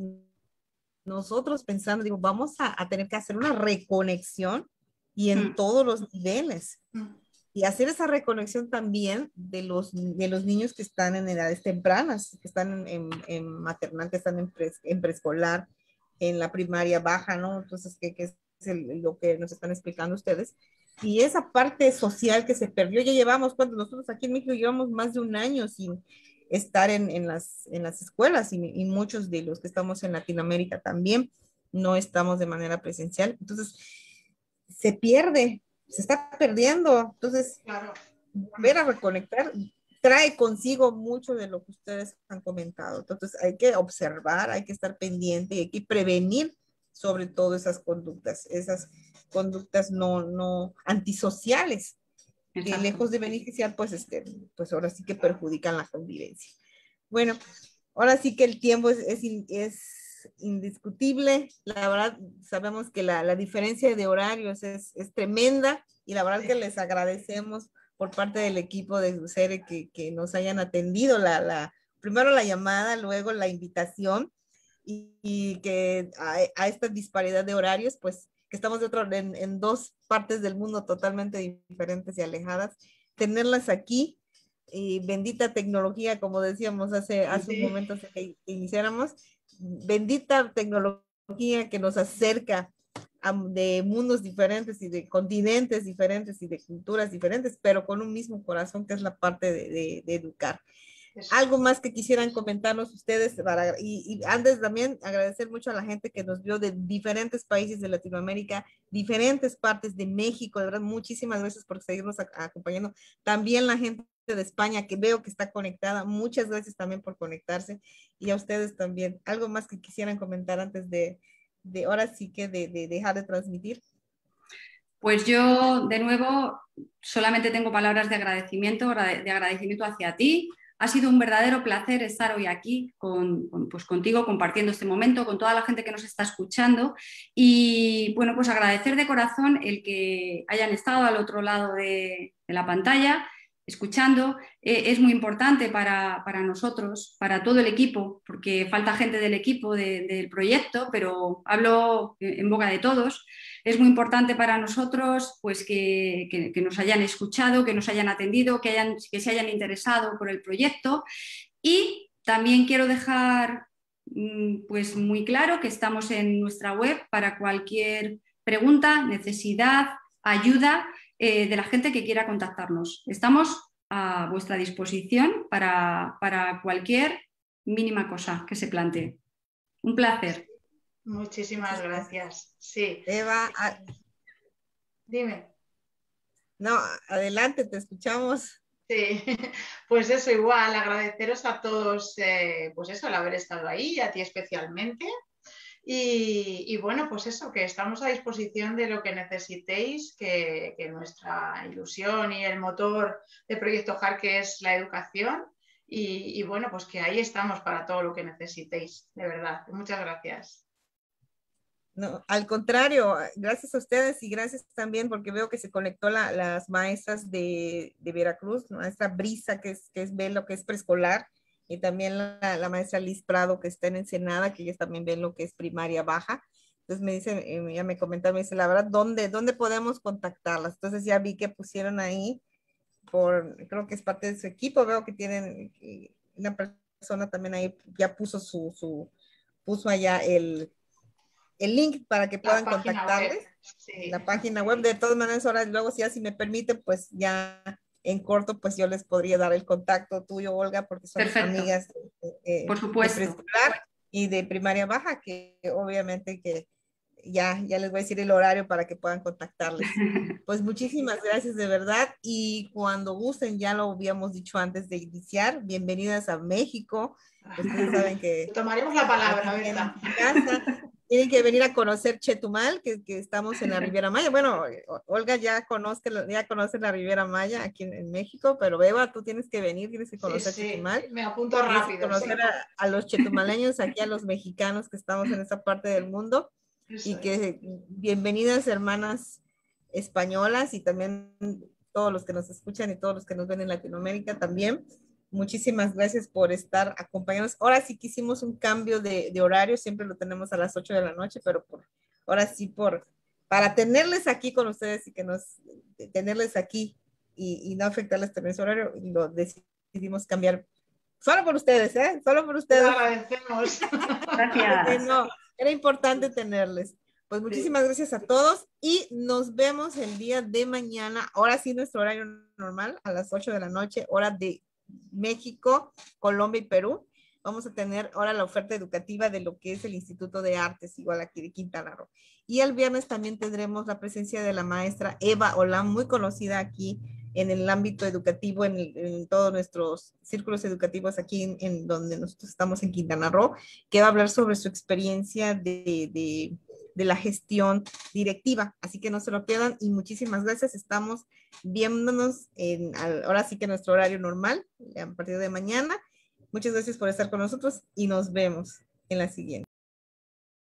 nosotros pensando, digo, vamos a, a, tener que hacer una reconexión y en Mm. todos los niveles. Mm. Y hacer esa reconexión también de los, de los niños que están en edades tempranas, que están en, en, en maternal, que están en, pre, en preescolar, en la primaria baja, ¿no? Entonces, ¿qué, qué es el, lo que nos están explicando ustedes? Y esa parte social que se perdió, ya llevamos, cuando nosotros aquí en México llevamos más de un año sin estar en, en, las, en las escuelas y, y muchos de los que estamos en Latinoamérica también no estamos de manera presencial. Entonces, se pierde, se está perdiendo. Entonces, Claro. volver a reconectar trae consigo mucho de lo que ustedes han comentado. Entonces, hay que observar, hay que estar pendiente y hay que prevenir sobre todo esas conductas, esas conductas no, no antisociales, que Exacto. lejos de beneficiar, pues, este, pues ahora sí que perjudican la convivencia. Bueno, ahora sí que el tiempo es, es, es indiscutible. La verdad, sabemos que la, la diferencia de horarios es, es tremenda y la verdad que les agradecemos por parte del equipo de Educere que, que nos hayan atendido la, la, primero la llamada, luego la invitación y, y que a, a esta disparidad de horarios, pues que estamos de otro, en, en dos partes del mundo totalmente diferentes y alejadas, tenerlas aquí y bendita tecnología, como decíamos hace, hace Sí. un momento antes que iniciáramos, bendita tecnología que nos acerca a, de mundos diferentes y de continentes diferentes y de culturas diferentes, pero con un mismo corazón que es la parte de, de, de educar. Eso. Algo más que quisieran comentarnos ustedes para, y, y antes también agradecer mucho a la gente que nos vio de diferentes países de Latinoamérica, diferentes partes de México, de verdad muchísimas gracias por seguirnos a, a acompañando, también la gente de España que veo que está conectada, muchas gracias también por conectarse y a ustedes también. Algo más que quisieran comentar antes de, de ahora sí que de, de dejar de transmitir. Pues yo de nuevo solamente tengo palabras de agradecimiento, de agradecimiento hacia ti. Ha sido un verdadero placer estar hoy aquí con, con, pues contigo, compartiendo este momento, con toda la gente que nos está escuchando y bueno, pues agradecer de corazón el que hayan estado al otro lado de, de la pantalla escuchando. Eh, es muy importante para, para nosotros, para todo el equipo, porque falta gente del equipo de, del proyecto, pero hablo en boca de todos. Es muy importante para nosotros pues, que, que, que nos hayan escuchado, que nos hayan atendido, que, hayan, que se hayan interesado por el proyecto. Y también quiero dejar pues, muy claro que estamos en nuestra web para cualquier pregunta, necesidad, ayuda eh, de la gente que quiera contactarnos. Estamos a vuestra disposición para, para cualquier mínima cosa que se plantee. Un placer. Muchísimas gracias. Sí. Eva, a... dime. No, adelante, te escuchamos. Sí, pues eso, igual, agradeceros a todos, eh, pues eso, el haber estado ahí, a ti especialmente. Y, y bueno, pues eso, que estamos a disposición de lo que necesitéis, que, que nuestra ilusión y el motor de Proyecto Jarque es la educación. Y, y bueno, pues que ahí estamos para todo lo que necesitéis, de verdad. Muchas gracias. No, al contrario, gracias a ustedes y gracias también porque veo que se conectó la, las maestras de, de Veracruz, maestra Brisa, que es, que es ve lo que es preescolar, y también la, la maestra Liz Prado, que está en Ensenada, que ellas también ven lo que es primaria baja. Entonces me dicen, eh, ya me comentaron, me dice, la verdad, ¿dónde, ¿dónde podemos contactarlas? Entonces ya vi que pusieron ahí, por, creo que es parte de su equipo, veo que tienen una persona persona también ahí ya puso su, su puso allá el, el link para que puedan contactarles. Sí. La página web, de todas maneras, ahora luego si así me permite, pues ya en corto, pues yo les podría dar el contacto tuyo, Olga, porque son Perfecto. amigas eh, por supuesto. de preescolar y de primaria baja, que obviamente que ya, ya les voy a decir el horario para que puedan contactarles. Pues muchísimas gracias de verdad, y cuando gusten, ya lo habíamos dicho antes de iniciar, bienvenidas a México. Ustedes saben que tomaremos la palabra, ¿verdad? Casa. Tienen que venir a conocer Chetumal, que, que estamos en la Riviera Maya. Bueno, Olga ya conoce, ya conoce la Riviera Maya aquí en, en México, pero Beba, tú tienes que venir, tienes que conocer sí, sí. Chetumal. Me apunto rápido. Conocer sí. a, a los chetumaleños, aquí a los mexicanos que estamos en esa parte del mundo. Eso y que es. Bienvenidas hermanas españolas y también todos los que nos escuchan y todos los que nos ven en Latinoamérica también. Muchísimas gracias por estar acompañándonos. Ahora sí que hicimos un cambio de, de horario, siempre lo tenemos a las ocho de la noche, pero por, ahora sí por, para tenerles aquí con ustedes y que nos, tenerles aquí y, y no afectarles también su horario, lo decidimos cambiar solo por ustedes, ¿eh? Solo por ustedes. Lo agradecemos. Gracias. No, era importante tenerles. Pues muchísimas sí. gracias a todos y nos vemos el día de mañana, ahora sí nuestro horario normal, a las ocho de la noche, hora de México, Colombia y Perú. Vamos a tener ahora la oferta educativa de lo que es el Instituto de Artes, igual aquí de Quintana Roo. Y el viernes también tendremos la presencia de la maestra Eva Olán, muy conocida aquí en el ámbito educativo, en, el, en todos nuestros círculos educativos aquí en, en donde nosotros estamos en Quintana Roo, que va a hablar sobre su experiencia de, de, de la gestión directiva. Así que no se lo pierdan y muchísimas gracias. Estamos viéndonos en, ahora sí que nuestro horario normal, a partir de mañana. Muchas gracias por estar con nosotros y nos vemos en la siguiente.